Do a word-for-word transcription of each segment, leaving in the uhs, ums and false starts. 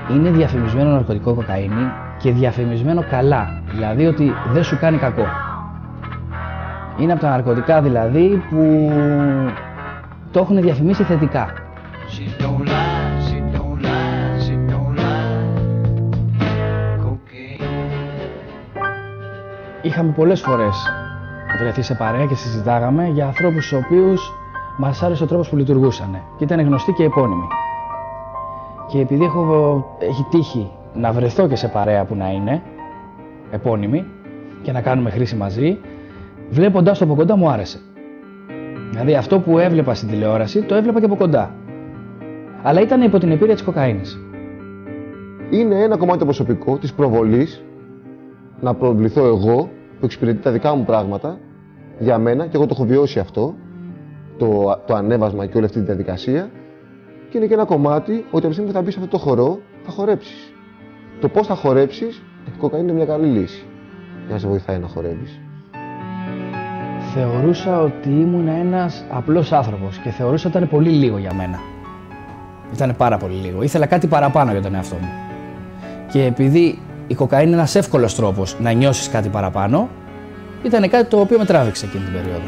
Είναι διαφημισμένο ναρκωτικό κοκαίνη και διαφημισμένο καλά, δηλαδή ότι δεν σου κάνει κακό. Είναι από τα ναρκωτικά δηλαδή που το έχουν διαφημίσει θετικά. Είχαμε πολλές φορές βρεθεί σε παρέα και συζητάγαμε για ανθρώπους στους οποίους μας άρεσε ο τρόπος που λειτουργούσαν και ήταν γνωστοί και επώνυμοι. Και επειδή έχω, έχει τύχει να βρεθώ και σε παρέα που να είναι επώνυμοι και να κάνουμε χρήση μαζί, βλέποντας το από κοντά μου άρεσε. Δηλαδή αυτό που έβλεπα στην τηλεόραση το έβλεπα και από κοντά. Αλλά ήταν υπό την επίρρεια της κοκαίνης. Είναι ένα κομμάτι το προσωπικό της προβολής να προβληθώ εγώ που εξυπηρετεί τα δικά μου πράγματα για μένα και εγώ το έχω βιώσει αυτό, το, το ανέβασμα και όλη αυτή τη διαδικασία. Και είναι και ένα κομμάτι ότι από τη στιγμή που θα μπει σε αυτό το χορό θα χορέψεις. Το πώς θα χορέψεις, η κοκαίνη είναι μια καλή λύση για να σε βοηθάει να χορεύεις. Θεωρούσα ότι ήμουν ένας απλός άνθρωπος και θεωρούσα ότι ήταν πολύ λίγο για μένα. Ήταν πάρα πολύ λίγο. Ήθελα κάτι παραπάνω για τον εαυτό μου. Και επειδή η κοκαίνη είναι ένας εύκολος τρόπος να νιώσεις κάτι παραπάνω, ήταν κάτι το οποίο με τράβηξε εκείνη την περίοδο.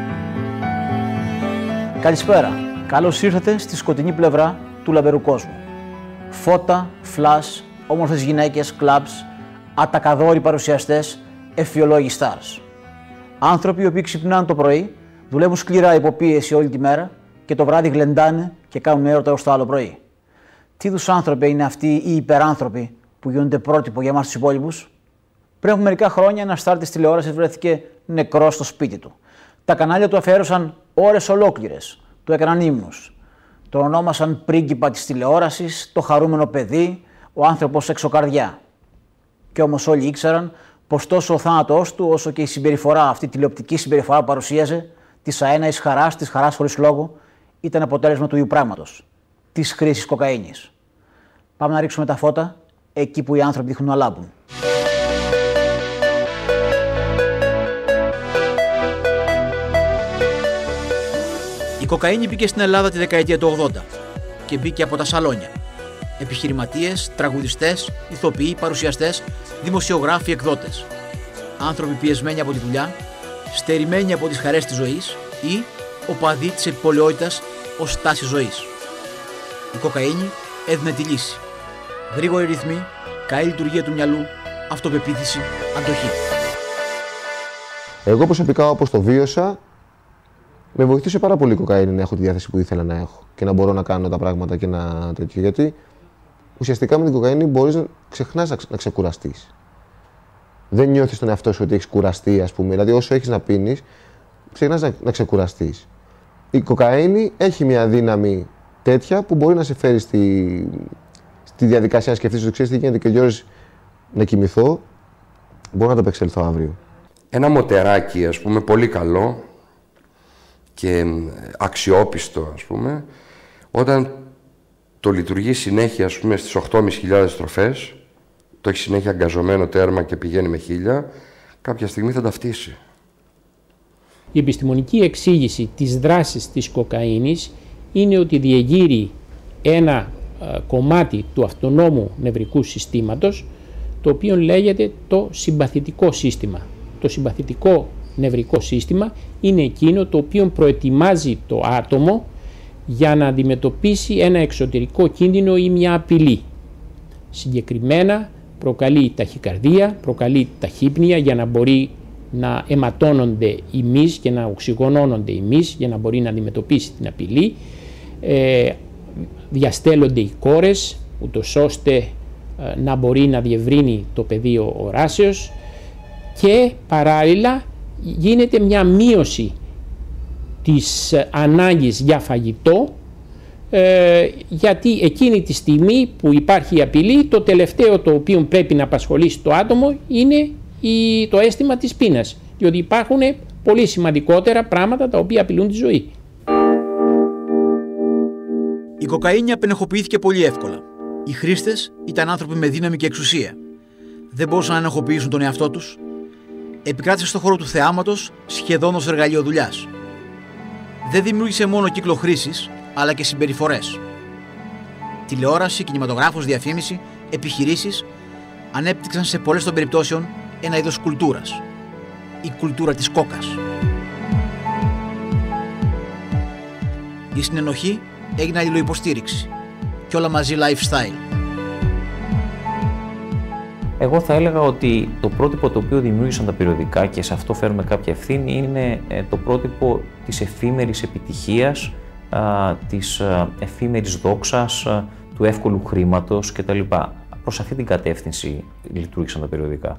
Καλησπέρα. Καλώς ήρθατε στη σκοτεινή πλευρά του λαμπερού κόσμου. Φώτα, φλας, όμορφες γυναίκες, κλαμπς, ατακαδόροι παρουσιαστές, εφιολόγοι stars. Άνθρωποι οι οποίοι ξυπνάνε το πρωί, δουλεύουν σκληρά υποπίεση όλη τη μέρα και το βράδυ γλεντάνε και κάνουν έρωτα ως το άλλο πρωί. Τι είδους άνθρωποι είναι αυτοί οι υπεράνθρωποι που γίνονται πρότυπο για εμάς τους υπόλοιπους? Πριν από μερικά χρόνια, ένας στάρ της τηλεόρασης βρέθηκε νεκρός στο σπίτι του. Τα κανάλια του αφιέρωσαν ώρες ολόκληρες, του έκαναν ύμνους. Τον ονόμασαν πρίγκιπα της τηλεόρασης, το χαρούμενο παιδί, ο άνθρωπος εξωκαρδιά. Κι όμως όλοι ήξεραν πως τόσο ο θάνατός του, όσο και η συμπεριφορά, αυτή η τηλεοπτική συμπεριφορά που παρουσίαζε, της αέναης χαράς, της χαράς χωρίς λόγο, ήταν αποτέλεσμα του ίδιου πράγματος, της χρήσης κοκαίνης. Πάμε να ρίξουμε τα φώτα εκεί που οι άνθρωποι δείχνουν να λάμπουν. Η κοκαίνη μπήκε στην Ελλάδα τη δεκαετία του ογδόντα και μπήκε από τα σαλόνια. Επιχειρηματίες, τραγουδιστές, ηθοποιοί, παρουσιαστές, δημοσιογράφοι, εκδότες. Άνθρωποι πιεσμένοι από τη δουλειά, στερημένοι από τις χαρές της ζωής ή οπαδοί της επιπολαιότητας ως στάση ζωής. Η κοκαίνη έδινε τη λύση. Γρήγορη ρυθμή, καλή λειτουργία του μυαλού, αυτοπεποίθηση, αντοχή. Εγώ προσωπικά, όπως το βίωσα, με βοηθούσε πάρα πολύ η κοκαίνη να έχω τη διάθεση που ήθελα να έχω και να μπορώ να κάνω τα πράγματα και να τέτοιο. Γιατί ουσιαστικά με την κοκαίνη μπορείς να ξεχνάς να ξεκουραστείς. Δεν νιώθεις τον εαυτό σου ότι έχεις κουραστεί, ας πούμε. Δηλαδή, όσο έχεις να πίνεις, ξεχνάς να, να ξεκουραστείς. Η κοκαίνη έχει μια δύναμη τέτοια που μπορεί να σε φέρει στη, στη διαδικασία να σκεφτείς ότι ξέρεις τι γίνεται και Γιώργης να κοιμηθώ. Μπορώ να το επεξελθώ αύριο. Ένα μοτεράκι, ας πούμε, πολύ καλό και αξιόπιστο, ας πούμε, όταν το λειτουργεί συνέχεια, ας πούμε, στις οκτώ χιλιάδες πεντακόσιες στροφές, το έχει συνέχεια αγκαζωμένο τέρμα και πηγαίνει με χίλια, κάποια στιγμή θα ταυτίσει. Η επιστημονική εξήγηση της δράσης της κοκαίνης είναι ότι διεγείρει ένα α, κομμάτι του αυτονόμου νευρικού συστήματος, το οποίο λέγεται το συμπαθητικό σύστημα. Το συμπαθητικό νευρικό σύστημα είναι εκείνο το οποίο προετοιμάζει το άτομο για να αντιμετωπίσει ένα εξωτερικό κίνδυνο ή μια απειλή. Συγκεκριμένα προκαλεί ταχυκαρδία, προκαλεί ταχύπνοια για να μπορεί να αιματώνονται οι μυς και να οξυγονώνονται οι μυς για να μπορεί να αντιμετωπίσει την απειλή. Ε, διαστέλλονται οι κόρες ούτως ώστε ε, να μπορεί να διευρύνει το πεδίο οράσεως και παράλληλα γίνεται μια μείωση της ανάγκης για φαγητό, ε, γιατί εκείνη τη στιγμή που υπάρχει η απειλή, το τελευταίο το οποίο πρέπει να απασχολήσει το άτομο είναι η, το αίσθημα της πείνας, διότι υπάρχουν πολύ σημαντικότερα πράγματα τα οποία απειλούν τη ζωή. Η κοκαίνη απενεχοποιήθηκε πολύ εύκολα. Οι χρήστες ήταν άνθρωποι με δύναμη και εξουσία. Δεν μπορούσαν να ενεχοποιήσουν τον εαυτό τους. Επικράτησε στον χώρο του θεάματος σχεδόν ως εργαλείο δουλειάς. Δεν δημιούργησε μόνο κύκλο χρήσης, αλλά και συμπεριφορές. τηλεόραση, κινηματογράφος, διαφήμιση, επιχειρήσεις ανέπτυξαν σε πολλές των περιπτώσεων ένα είδος κουλτούρας. Η κουλτούρα της κόκας. Η συνενοχή έγινε αλληλοϊποστήριξη και όλα μαζί lifestyle. Εγώ θα έλεγα ότι το πρότυπο το οποίο δημιούργησαν τα περιοδικά, και σε αυτό φέρουμε κάποια ευθύνη, είναι το πρότυπο της εφήμερης επιτυχίας, της εφήμερης δόξας, του εύκολου χρήματος κτλ. Προς αυτή την κατεύθυνση λειτουργήσαν τα περιοδικά.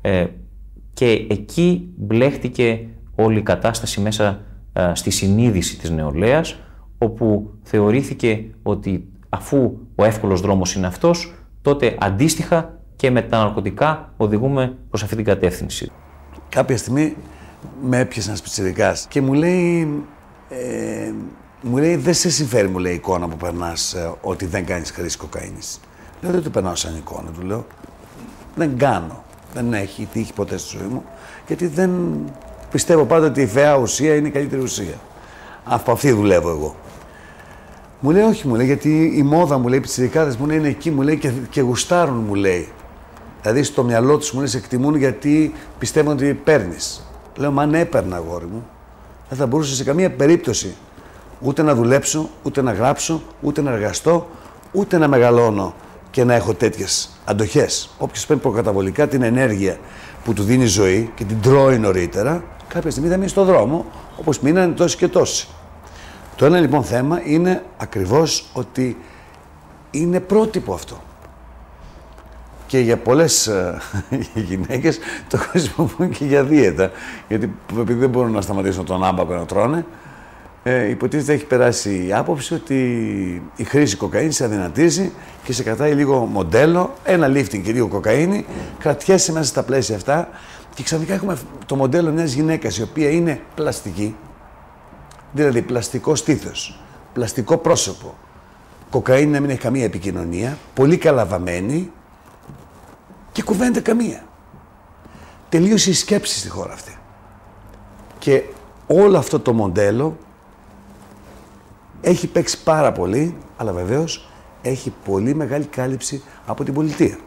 Και εκεί μπλέχτηκε όλη η κατάσταση μέσα στη συνείδηση της νεολαίας, όπου θεωρήθηκε ότι αφού ο εύκολος δρόμος είναι αυτός, τότε αντίστοιχα και με τα ναρκωτικά οδηγούμε προς αυτή την κατεύθυνση. Κάποια στιγμή με έπιασε ένας πιτσιρικάς και μου λέει, ε, μου λέει δεν σε συμφέρει, μου λέει, η εικόνα που περνάς, ε, ότι δεν κάνεις χρήση κοκαίνης. Λέω, δεν το περνάω σαν εικόνα, του λέω. Δεν κάνω. Δεν έχει τύχει ποτέ στη ζωή μου, γιατί δεν πιστεύω πάντα ότι η φαιά ουσία είναι η καλύτερη ουσία. Από αυτή δουλεύω εγώ. Μου λέει, όχι, μου λέει, γιατί η μόδα, μου λέει, οι πιτσιρικάδες μου λέει, είναι εκεί, μου λέει, και, και γουστάρουν, μου λέει. Δηλαδή στο μυαλό τους, μου λέει, σε εκτιμούν γιατί πιστεύουν ότι παίρνεις. Λέω, μα ναι, έπαιρνα, αγόρι μου. Δεν θα μπορούσα σε καμία περίπτωση ούτε να δουλέψω, ούτε να γράψω, ούτε να εργαστώ, ούτε να μεγαλώνω και να έχω τέτοιες αντοχές. Όποιος παίρνει προκαταβολικά την ενέργεια που του δίνει η ζωή και την τρώει νωρίτερα, κάποια στιγμή θα μείνει στον δρόμο, όπως μείνανε τόσοι και τόσοι. Το ένα λοιπόν θέμα είναι ακριβώς ότι είναι πρότυπο αυτό. Και για πολλές ε, γυναίκες το χρησιμοποιούν και για δίαιτα. Γιατί επειδή δεν μπορούν να σταματήσουν τον άμπακο να τρώνε, ε, υποτίθεται έχει περάσει η άποψη ότι η χρήση κοκαίνης σε αδυνατίζει και σε κρατάει λίγο μοντέλο, ένα lifting και λίγο κοκαίνη, κρατιέσαι μέσα στα πλαίσια αυτά και ξαφνικά έχουμε το μοντέλο μιας γυναίκας η οποία είναι πλαστική, δηλαδή πλαστικό στήθος, πλαστικό πρόσωπο, κοκαίνη να μην έχει καμία επικοινωνία, πολύ καλά βαμμένη και κουβέντα καμία. Τελείωσε η σκέψη στη χώρα αυτή. Και όλο αυτό το μοντέλο έχει παίξει πάρα πολύ, αλλά βεβαίως έχει πολύ μεγάλη κάλυψη από την πολιτεία.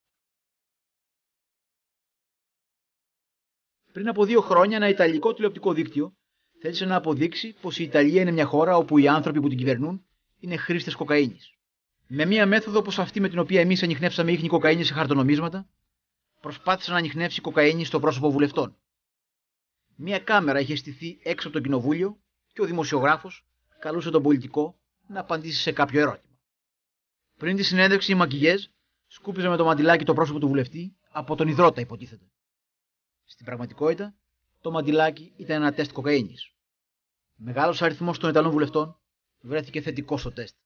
Πριν από δύο χρόνια, ένα ιταλικό τηλεοπτικό δίκτυο θέλησε να αποδείξει πως η Ιταλία είναι μια χώρα όπου οι άνθρωποι που την κυβερνούν είναι χρήστες κοκαίνης. Με μια μέθοδο όπως αυτή με την οποία εμείς ανιχνεύσαμε ίχνη κοκαίνη σε χαρτονομίσματα, προσπάθησε να ανιχνεύσει κοκαίνη στο πρόσωπο βουλευτών. Μια κάμερα είχε στηθεί έξω από το κοινοβούλιο και ο δημοσιογράφος καλούσε τον πολιτικό να απαντήσει σε κάποιο ερώτημα. Πριν τη συνέντευξη, η Μακιγιέζ σκούπιζε με το μαντιλάκι το πρόσωπο του βουλευτή από τον υδρότα, υποτίθεται. Στην πραγματικότητα, το μαντιλάκι ήταν ένα τεστ κοκαίνης. Μεγάλος αριθμός των Ιταλών βουλευτών βρέθηκε θετικό στο τεστ.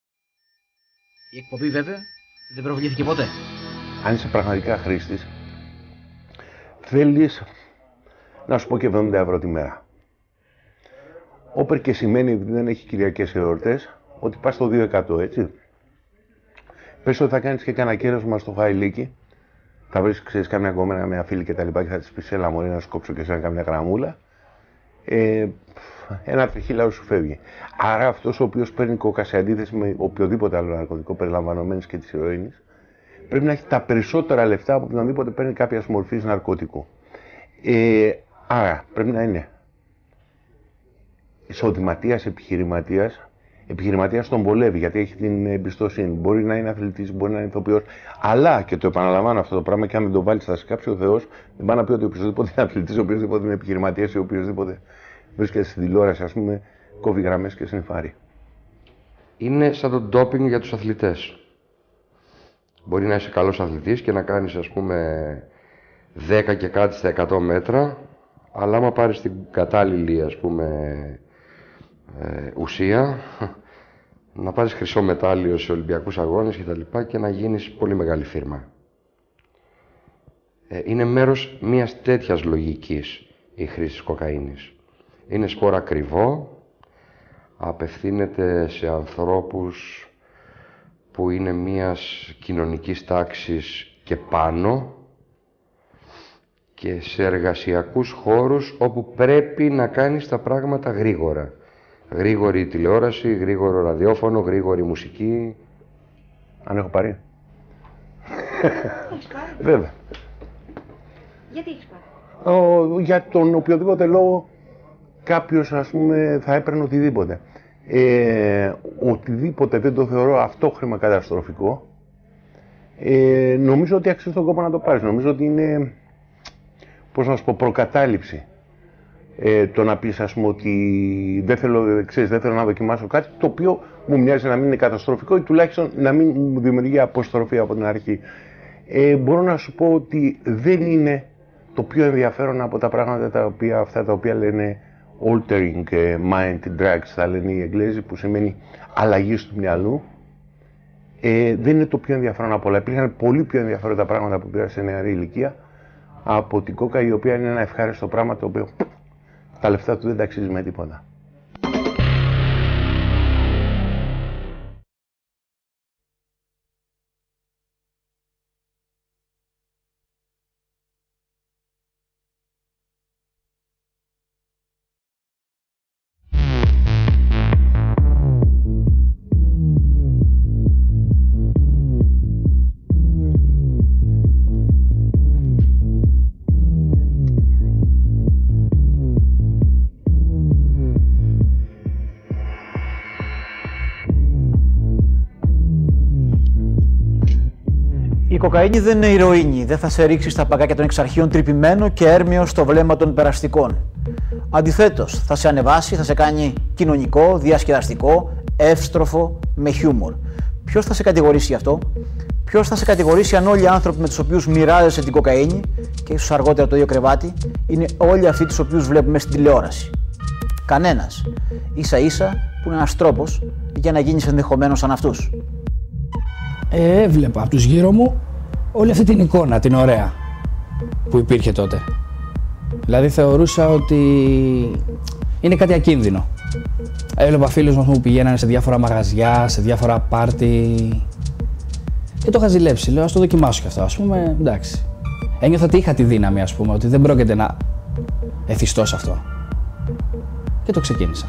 Η εκπομπή, βέβαια, δεν προβλήθηκε ποτέ. Αν είσαι πραγματικά χρήστης, θέλεις να σου πω και εβδομήντα ευρώ τη μέρα. Όπερ και σημαίνει, επειδή δεν έχει κυριακές εορτές, ότι πας στο δύο εκατό, έτσι. Πες ότι θα κάνεις και κανένα κέρασμα στο Χαϊλίκι, θα βρεις, ξέρεις, καμιά κομμένα με φίλη και τα λοιπά και θα της πεις, έλα μωρή να σου κόψω και σαν καμιά γραμμούλα. Ε, ένα τριχύλαρο σου φεύγει. Άρα αυτός ο οποίος παίρνει κόκα σε αντίθεση με οποιοδήποτε άλλο ναρκωτικό περιλαμβανομένης και της ηρωίνης, πρέπει να έχει τα περισσότερα λεφτά από οποιονδήποτε παίρνει κάποια μορφή ναρκωτικού. Ε, άρα πρέπει να είναι εισοδηματίας, επιχειρηματίας. Επιχειρηματίας τον βολεύει γιατί έχει την εμπιστοσύνη. Μπορεί να είναι αθλητής, μπορεί να είναι ηθοποιός. Αλλά και το επαναλαμβάνω αυτό το πράγμα και αν δεν το βάλει, θα σκάψει ο Θεός. Δεν πάει να πει ότι οποιοδήποτε είναι αθλητής, οποιοδήποτε είναι επιχειρηματίας ή οποιοδήποτε βρίσκεται στην τηλεόραση, ας πούμε, κόβει γραμμές και συνυφάρει. Είναι σαν το ντόπινγκ για τους αθλητές. Μπορεί να είσαι καλός αθλητής και να κάνεις, ας πούμε, δέκα και κάτι στα εκατό μέτρα, αλλά άμα πάρεις την κατάλληλη, ας πούμε, ε, ουσία, να πάρεις χρυσό μετάλλιο σε Ολυμπιακούς αγώνες και τα λοιπά και να γίνεις πολύ μεγάλη φίρμα. Ε, είναι μέρος μιας τέτοιας λογικής η χρήση κοκαίνης. Είναι σπορ ακριβό, απευθύνεται σε ανθρώπους που είναι μιας κοινωνικής τάξης και πάνω και σε εργασιακούς χώρους όπου πρέπει να κάνεις τα πράγματα γρήγορα. Γρήγορη τηλεόραση, γρήγορο ραδιόφωνο, γρήγορη μουσική. Αν έχω πάρει. Έχεις πάρει. Βέβαια. Γιατί έχεις πάρει. Ο, για τον οποιοδήποτε λόγο κάποιος, ας πούμε, θα έπαιρνε οτιδήποτε. Ε, οτιδήποτε δεν το θεωρώ αυτόχρημα καταστροφικό. Ε, νομίζω ότι αξίζει τον κόπο να το πάρεις. Νομίζω ότι είναι, πώς να σου πω, προκατάληψη. Ε, το να πεις, ας πούμε, ότι δεν θέλω, ξέρεις, δεν θέλω να δοκιμάσω κάτι το οποίο μου μοιάζει να μην είναι καταστροφικό ή τουλάχιστον να μην μου δημιουργεί αποστροφή από την αρχή. Ε, μπορώ να σου πω ότι δεν είναι το πιο ενδιαφέρον από τα πράγματα τα οποία, αυτά τα οποία λένε altering mind drugs, θα λένε οι Εγγλέζοι, που σημαίνει αλλαγή του μυαλού. Ε, δεν είναι το πιο ενδιαφέρον από όλα. Υπήρχαν πολύ πιο ενδιαφέροντα πράγματα που πήρα σε νεαρή ηλικία από την κόκα, η οποία είναι ένα ευχάριστο πράγμα το οποίο τα λεφτά του δεν τα αξίζει με τίποτα. Η κοκαίνη δεν είναι ηρωίνη, δεν θα σε ρίξει στα παγκάκια των εξαρχείων τρυπημένο και έρμειο στο βλέμμα των περαστικών. Αντιθέτως, θα σε ανεβάσει, θα σε κάνει κοινωνικό, διασκεδαστικό, εύστροφο, με χιούμορ. Ποιος θα σε κατηγορήσει γι' αυτό? Ποιος θα σε κατηγορήσει αν όλοι οι άνθρωποι με τους οποίους μοιράζεσαι την κοκαίνη και ίσως αργότερα το ίδιο κρεβάτι είναι όλοι αυτοί τους οποίους βλέπουμε στην τηλεόραση? Κανένας. Ίσα ίσα που είναι ένας τρόπος για να γίνεις ενδεχομένως σαν αυτούς. Ε, έβλεπα από τους γύρω μου όλη αυτή την εικόνα, την ωραία, που υπήρχε τότε. Δηλαδή θεωρούσα ότι είναι κάτι ακίνδυνο. Έβλεπα φίλους μας που πηγαίνανε σε διάφορα μαγαζιά, σε διάφορα πάρτι και το είχα ζηλέψει. Λέω, ας το δοκιμάσω κι αυτό, ας πούμε, εντάξει. Ένιωθα ότι είχα τη δύναμη, ας πούμε, ότι δεν πρόκειται να εθιστώ σε αυτό. Και το ξεκίνησα.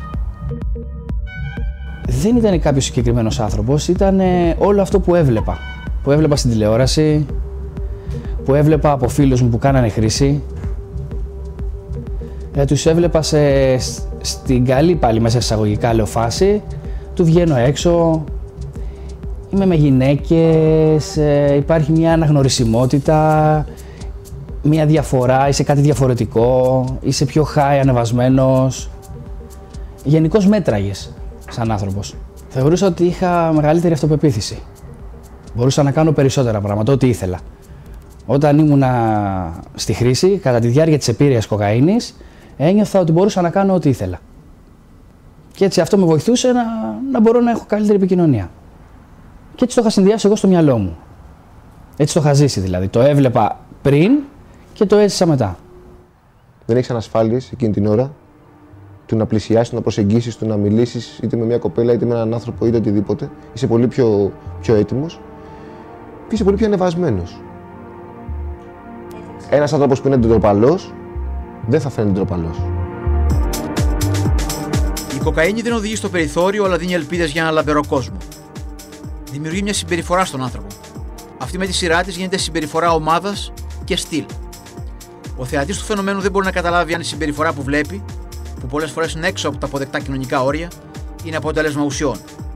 Δεν ήταν κάποιος συγκεκριμένος άνθρωπος, ήταν όλο αυτό που έβλεπα. Που έβλεπα στην τηλεόραση, που έβλεπα από φίλους μου που κάνανε χρήση. Ε, τους έβλεπα σε, στην καλή πάλι μέσα εισαγωγικά λέω φάση, του βγαίνω έξω, είμαι με γυναίκες, ε, υπάρχει μια αναγνωρισιμότητα, μια διαφορά, είσαι κάτι διαφορετικό, είσαι πιο high ανεβασμένος. Γενικώς μέτραγες σαν άνθρωπος. Θεωρούσα ότι είχα μεγαλύτερη αυτοπεποίθηση. Μπορούσα να κάνω περισσότερα πράγματα, ό,τι ήθελα. Όταν ήμουνα στη χρήση, κατά τη διάρκεια της επήρειας κοκαίνης, ένιωθα ότι μπορούσα να κάνω ό,τι ήθελα. Και έτσι αυτό με βοηθούσε να, να μπορώ να έχω καλύτερη επικοινωνία. Και έτσι το είχα συνδυάσει εγώ στο μυαλό μου. Έτσι το είχα ζήσει δηλαδή. Το έβλεπα πριν και το έζησα μετά. Δεν έχεις ανασφάλειες εκείνη την ώρα του να πλησιάσεις, του να προσεγγίσεις, του να μιλήσεις είτε με μια κοπέλα είτε με έναν άνθρωπο είτε οτιδήποτε. Είσαι πολύ πιο, πιο έτοιμος και είσαι πολύ πιο ανεβασμένος. Ένας άνθρωπος που είναι ντροπαλός δεν θα φαίνεται ντροπαλός. Η κοκαίνη δεν οδηγεί στο περιθώριο, αλλά δίνει ελπίδες για ένα λαμπερό κόσμο. Δημιουργεί μια συμπεριφορά στον άνθρωπο. Αυτή με τη σειρά της γίνεται συμπεριφορά ομάδας και στυλ. Ο θεατής του φαινομένου δεν μπορεί να καταλάβει αν η συμπεριφορά που βλέπει, που πολλές φορές είναι έξω από τα αποδεκτά κοινωνικά όρια, είναι αποτέλεσμα ουσιών.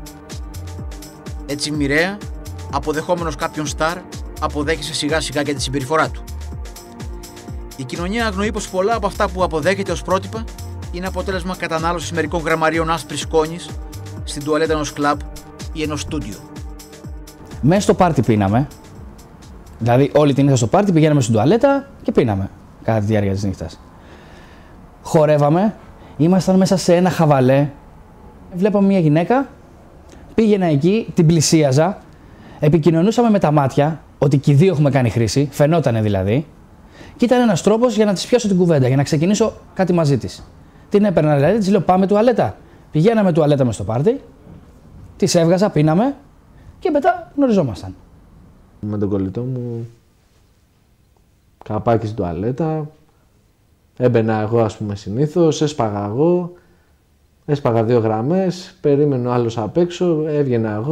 Έτσι, μοιραία, αποδεχόμενος κάποιον στάρ, αποδέχεσαι σιγά σιγά και τη συμπεριφορά του. Η κοινωνία αγνοεί πως πολλά από αυτά που αποδέχεται ως πρότυπα είναι αποτέλεσμα κατανάλωσης μερικών γραμμαρίων άσπρης σκόνης στην τουαλέτα ενός κλαμπ ή ενός στούντιο. Μέσα στο πάρτι πίναμε. Δηλαδή, όλη τη νύχτα στο πάρτι πηγαίναμε στην τουαλέτα και πίναμε κατά τη διάρκεια της νύχτας. Χορεύαμε, ήμασταν μέσα σε ένα χαβαλέ. Βλέπαμε μια γυναίκα, πήγαινα εκεί, την πλησίαζα, επικοινωνούσαμε με τα μάτια ότι και οι δύο έχουμε κάνει χρήση, φαινότανε δηλαδή. Και ήταν ένας τρόπος για να της πιάσω την κουβέντα, για να ξεκινήσω κάτι μαζί της. Την έπαιρνα δηλαδή, της λέω πάμε τουαλέτα. Πηγαίναμε τουαλέτα μες στο πάρτι, της έβγαζα, πίναμε και μετά γνωριζόμασταν. Με τον κολλητό μου, καπάκι στην τουαλέτα, έμπαινα εγώ ας πούμε συνήθως, έσπαγα εγώ, έσπαγα δύο γραμμές, περίμενε ο άλλος απ' έξω, έβγαινα εγώ,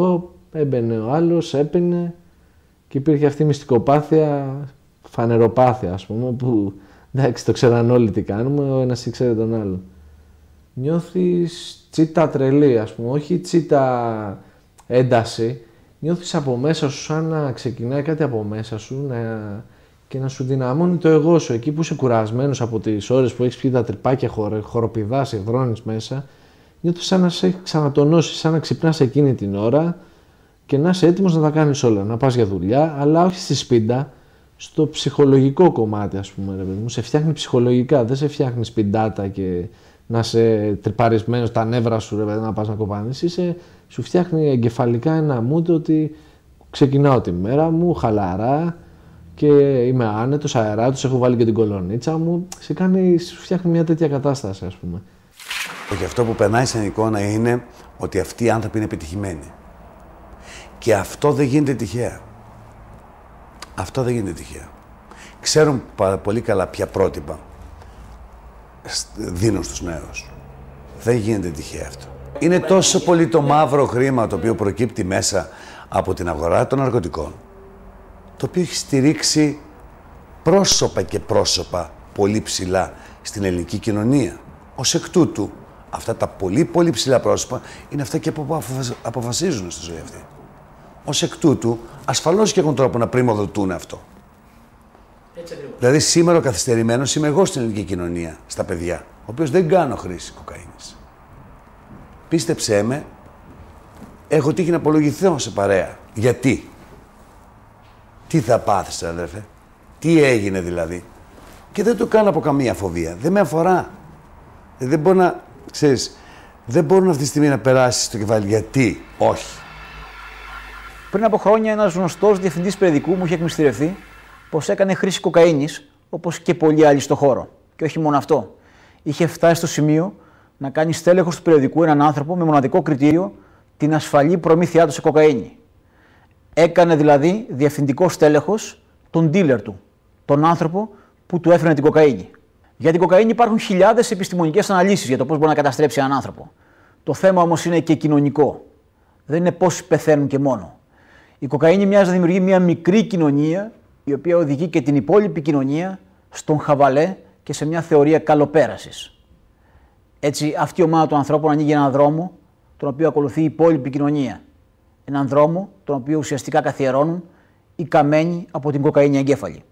έμπαινε ο άλλος, έπαινε και υπήρχε αυτή η μυστικοπάθεια, φανεροπάθεια ας πούμε, που εντάξει το ξέραν όλοι τι κάνουμε, ο ένας ήξερε τον άλλο. Νιώθεις τσίτα τρελή ας πούμε, όχι τσίτα ένταση, νιώθεις από μέσα σου σαν να ξεκινάει κάτι από μέσα σου να... και να σου δυναμώνει το εγώ σου, εκεί που είσαι κουρασμένος από τις ώρες που έχεις πιει τα τρυπάκια, χορο... χοροπηδάς, υδρώνεις μέσα, νιώθεις σαν να σε έχει ξανατονώσει, σαν να ξυπνάς εκείνη την ώρα και να είσαι έτοιμος να τα κάνεις όλα, να πας για δουλειά, αλλά όχι στη σπίντα, στο ψυχολογικό κομμάτι ας πούμε, ρε παιδί μου, σε φτιάχνει ψυχολογικά, δεν σε φτιάχνει σπιντάτα και να είσαι τρυπαρισμένος, τα νεύρα σου ρε παιδί, να πας να κοπάνεις, είσαι, σου φτιάχνει εγκεφαλικά ένα mood ότι ξεκινάω τη μέρα μου, χαλαρά και είμαι άνετος, αεράτος, έχω βάλει και την κολονίτσα μου, σε κάνει, σου φτιάχνει μια τέτοια κατάσταση ας πούμε. Και αυτό που περνάει στην εικόνα είναι ότι αυτοί οι άνθρωποι είναι επιτυχημένοι. Και αυτό δεν γίνεται τυχαία. Αυτό δεν γίνεται τυχαία. Ξέρουν πάρα πολύ καλά ποια πρότυπα δίνουν στους νέους. Δεν γίνεται τυχαία αυτό. Είναι τόσο πολύ το μαύρο χρήμα το οποίο προκύπτει μέσα από την αγορά των ναρκωτικών, το οποίο έχει στηρίξει πρόσωπα και πρόσωπα πολύ ψηλά στην ελληνική κοινωνία. Ως εκ τούτου, αυτά τα πολύ πολύ ψηλά πρόσωπα είναι αυτά και που αποφασίζουν στη ζωή αυτή. Ως εκ τούτου, ασφαλώς και έχουν τρόπο να πρημοδοτούν αυτό. Έτσι ακριβώς. Δηλαδή, σήμερα ο καθυστερημένος είμαι εγώ στην ελληνική κοινωνία, στα παιδιά, ο οποίος δεν κάνω χρήση κοκαίνης. Πίστεψέ με, έχω τύχει να απολογηθώ σε παρέα. Γιατί? Τι θα πάθεις, αδερφέ? Τι έγινε δηλαδή? Και δεν το κάνω από καμία φοβία. Δεν με αφορά. Δεν μπορεί να, ξέρεις, δεν μπορούν αυτή τη στιγμή να περάσει στο κεφάλι. Γιατί? Όχι. Πριν από χρόνια, ένας γνωστός διευθυντής περιοδικού μου είχε εκμυστηρευτεί πως έκανε χρήση κοκαίνης, όπως και πολλοί άλλοι στο χώρο. Και όχι μόνο αυτό. Είχε φτάσει στο σημείο να κάνει στέλεχος του περιοδικού έναν άνθρωπο με μοναδικό κριτήριο την ασφαλή προμήθειά του σε κοκαίνη. Έκανε δηλαδή διευθυντικό στέλεχος τον dealer του, τον άνθρωπο που του έφερε την κοκαίνη. Για την κοκαίνη υπάρχουν χιλιάδες επιστημονικές αναλύσεις για το πώς μπορεί να καταστρέψει έναν άνθρωπο. Το θέμα όμως είναι και κοινωνικό. Δεν είναι πόσοι πεθαίνουν και μόνο. Η κοκαίνη μοιάζει να δημιουργεί μια μικρή κοινωνία, η οποία οδηγεί και την υπόλοιπη κοινωνία στον χαβαλέ και σε μια θεωρία καλοπέρασης. Έτσι, αυτή η ομάδα των ανθρώπων ανοίγει έναν δρόμο, τον οποίο ακολουθεί η υπόλοιπη κοινωνία. Έναν δρόμο, τον οποίο ουσιαστικά καθιερώνουν οι καμένοι από την κοκαίνη εγκέφαλη.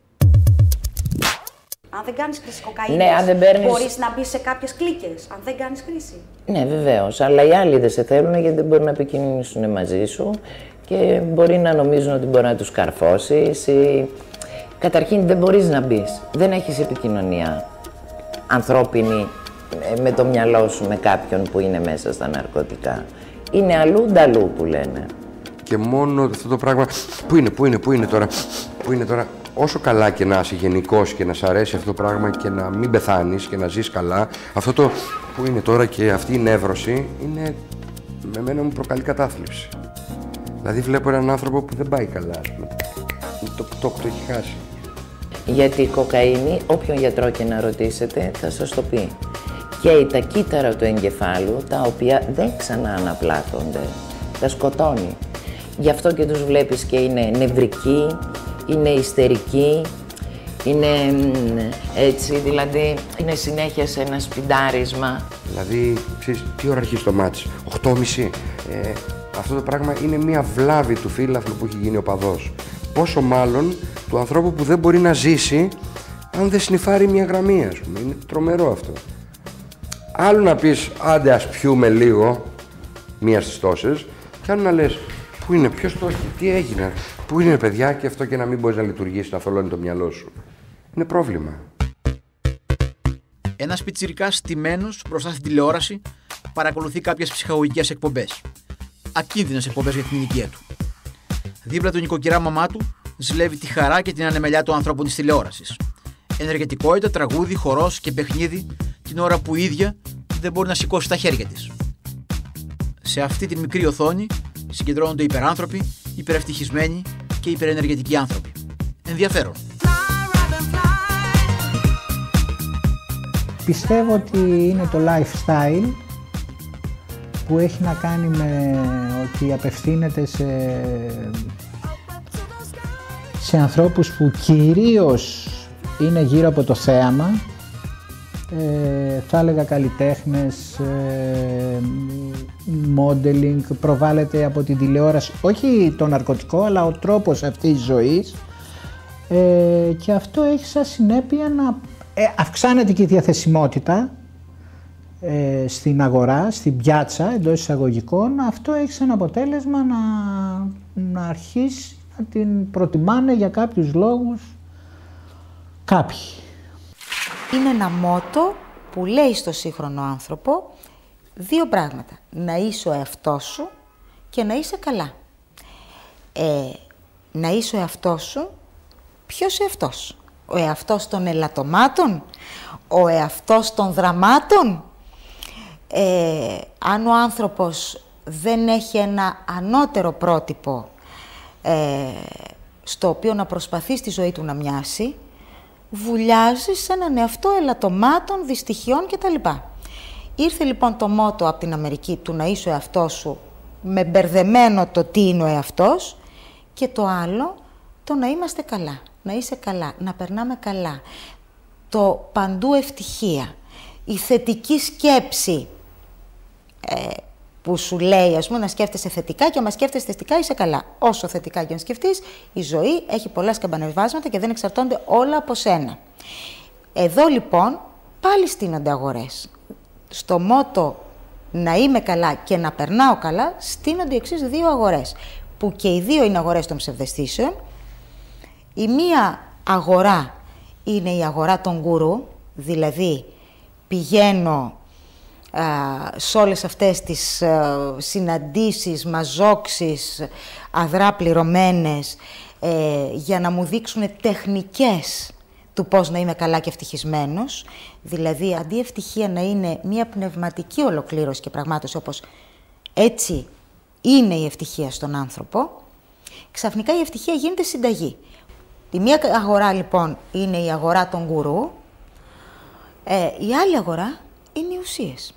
Αν δεν κάνεις χρήση κοκαίνης, ναι, αν δεν παίρνεις... μπορείς να μπεις σε κάποιες κλίκες, αν δεν κάνεις χρήση. Ναι, βεβαίως. Αλλά οι άλλοι δεν σε θέλουν γιατί δεν μπορούν να επικοινωνήσουν μαζί σου και μπορεί να νομίζουν ότι μπορεί να τους καρφώσεις ή... Καταρχήν δεν μπορείς να μπεις. Δεν έχεις επικοινωνία ανθρώπινη με το μυαλό σου με κάποιον που είναι μέσα στα ναρκωτικά. Είναι αλλού νταλού που λένε. Και μόνο αυτό το πράγμα, πού είναι, πού είναι, πού είναι τώρα, πού είναι τώρα. Όσο καλά και να είσαι γενικός και να σ' αρέσει αυτό το πράγμα και να μην πεθάνεις και να ζεις καλά, αυτό το που είναι τώρα και αυτή η νεύρωση είναι, με μένα μου προκαλεί κατάθλιψη. Δηλαδή βλέπω έναν άνθρωπο που δεν πάει καλά, ας πούμε. Το, το, το έχει χάσει. Γιατί η κοκαίνη, όποιον γιατρό και να ρωτήσετε, θα σας το πει. Καίει τα κύτταρα του εγκεφάλου, τα οποία δεν ξανά αναπλάθονται. Τα σκοτώνει. Γι' αυτό και τους βλέπεις και είναι νευρικοί, είναι ιστερικοί, είναι έτσι, δηλαδή είναι συνέχεια σε ένα σπιντάρισμα. Δηλαδή, ξέρεις, τι ώρα αρχίζει το μάτς, οκτώ και μισή. Ε, αυτό το πράγμα είναι μια βλάβη του φύλαθλου που έχει γίνει ο παδός. Πόσο μάλλον του ανθρώπου που δεν μπορεί να ζήσει αν δεν συνυφάρει μια γραμμή, ας πούμε. Είναι τρομερό αυτό. Άλλο να πεις, άντε ας πιούμε λίγο, μία στις τόσες, και άλλο να λες, πού είναι, ποιος το έχει, τι έγινε, πού είναι παιδιά, και αυτό και να μην μπορείς να λειτουργήσεις, να θολώνει το μυαλό σου. Είναι πρόβλημα. Ένας πιτσιρικάς στημένος μπροστά στην τηλεόραση παρακολουθεί κάποιες ψυχαγωγικές εκπομπές. Ακίνδυνες εκπομπές για την ηλικία του. Δίπλα του νοικοκυρά μαμά του ζηλεύει τη χαρά και την ανεμελιά των ανθρώπων της τηλεόρασης. Ενεργετικότητα, τραγούδι, χορός και παιχνίδι την ώρα που η ίδια δεν μπορεί να σηκώσει τα χέρια της. Σε αυτή τη μικρή οθόνη συγκεντρώνονται υπεράνθρωποι, υπερευτυχισμένοι και υπερενεργετικοί άνθρωποι. Ενδιαφέρον. Πιστεύω ότι είναι το lifestyle που έχει να κάνει με ότι απευθύνεται σε, σε ανθρώπους που κυρίως είναι γύρω από το θέαμα, ε, θα έλεγα καλλιτέχνες, ε, modeling, προβάλλεται από την τηλεόραση, όχι το ναρκωτικό, αλλά ο τρόπος αυτής της ζωής, ε, και αυτό έχει σαν συνέπεια να ε, αυξάνεται και η διαθεσιμότητα ε, στην αγορά, στην πιάτσα εντός εισαγωγικών. Αυτό έχει σαν αποτέλεσμα να, να αρχίσει να την προτιμάνε για κάποιους λόγους κάποιοι. Είναι ένα μότο που λέει στο σύγχρονο άνθρωπο δύο πράγματα. Να είσαι ο εαυτός σου και να είσαι καλά. Ε, να είσαι ο εαυτός σου, ποιος εαυτός? Ο εαυτός των ελαττωμάτων, ο εαυτός των δραμάτων. Ε, αν ο άνθρωπος δεν έχει ένα ανώτερο πρότυπο ε, στο οποίο να προσπαθεί στη ζωή του να μοιάσει, βουλιάζει σε έναν εαυτό ελαττωμάτων, δυστυχιών κτλ. Ήρθε λοιπόν το μότο από την Αμερική του να είσαι ο εαυτός σου, με μπερδεμένο το τι είναι ο εαυτός, και το άλλο το να είμαστε καλά, να είσαι καλά, να περνάμε καλά. Το παντού ευτυχία, η θετική σκέψη ε, που σου λέει, ας πούμε, να σκέφτεσαι θετικά, και άμα σκέφτεσαι θετικά είσαι καλά. Όσο θετικά και αν σκεφτείς, η ζωή έχει πολλά σκαμπανεβάσματα και δεν εξαρτώνται όλα από σένα. Εδώ λοιπόν πάλι στείνονται αγορές. Στο μότο να είμαι καλά και να περνάω καλά στείνονται οι εξής δύο αγορές, που και οι δύο είναι αγορές των ψευδαισθήσεων. Η μία αγορά είναι η αγορά των γκουρού, δηλαδή πηγαίνω α, σε όλες αυτές τις α, συναντήσεις, μαζόξεις, αδρά πληρωμένες, ε, για να μου δείξουν τεχνικές του πώς να είμαι καλά και ευτυχισμένος. Δηλαδή, αντί ευτυχία να είναι μια πνευματική ολοκλήρωση και πραγμάτωση, όπως έτσι είναι η ευτυχία στον άνθρωπο, ξαφνικά η ευτυχία γίνεται συνταγή. Η μία αγορά λοιπόν είναι η αγορά των γκουρού, ε, η άλλη αγορά είναι οι ουσίες.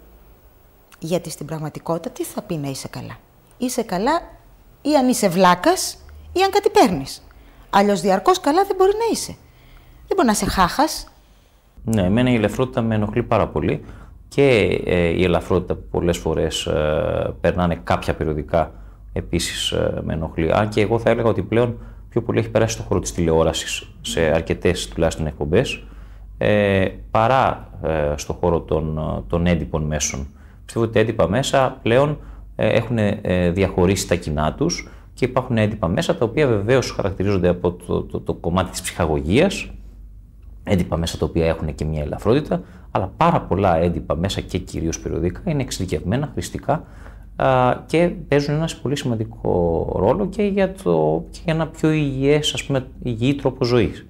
Γιατί στην πραγματικότητα τι θα πει να είσαι καλά? Είσαι καλά ή αν είσαι βλάκας ή αν κάτι παίρνεις. Αλλιώς διαρκώς καλά δεν μπορεί να είσαι. Δεν μπορεί να είσαι χάχας. Ναι, εμένα η ελαφρότητα με ενοχλεί πάρα πολύ, και ε, η ελαφρότητα που πολλές φορές ε, περνάνε κάποια περιοδικά επίσης ε, με ενοχλεί. Αν και εγώ θα έλεγα ότι πλέον πιο πολύ έχει περάσει στο χώρο της τηλεόρασης, σε αρκετές τουλάχιστον εκπομπές, ε, παρά ε, στο χώρο των, των έντυπων μέσων. Πιστεύω ότι τα έντυπα μέσα πλέον ε, έχουν ε, διαχωρίσει τα κοινά τους, και υπάρχουν έντυπα μέσα τα οποία βεβαίως χαρακτηρίζονται από το, το, το κομμάτι της ψυχαγωγίας, έντυπα μέσα τα οποία έχουν και μια ελαφρότητα, αλλά πάρα πολλά έντυπα μέσα και κυρίως περιοδικά είναι εξειδικευμένα, χρηστικά, α, και παίζουν ένα πολύ σημαντικό ρόλο και για, το, και για ένα πιο υγιές, ας πούμε, υγιή τρόπο ζωής.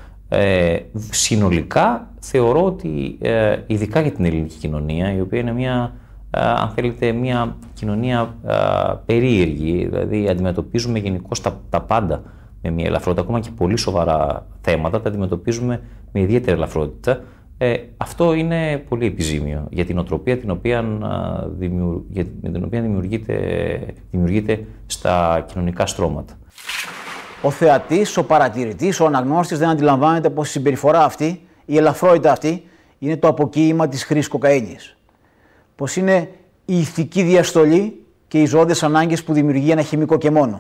Ε, συνολικά θεωρώ ότι ε, ειδικά για την ελληνική κοινωνία, η οποία είναι μια, α, αν θέλετε, μια κοινωνία α, περίεργη, δηλαδή αντιμετωπίζουμε γενικώς τα, τα πάντα με μια ελαφρότητα, ακόμα και πολύ σοβαρά θέματα τα αντιμετωπίζουμε με ιδιαίτερη ελαφρότητα. Ε, αυτό είναι πολύ επιζήμιο για την οτροπία την οποία, δημιουργ... για... με την οποία δημιουργείται... δημιουργείται στα κοινωνικά στρώματα. Ο θεατής, ο παρατηρητής, ο αναγνώστης δεν αντιλαμβάνεται πως η συμπεριφορά αυτή, η ελαφρότητα αυτή, είναι το αποκοίημα της χρήσης κοκαίνης. Πως είναι η ηθική διαστολή και οι ζώντες ανάγκες που δημιουργεί ένα χημικό και μόνο.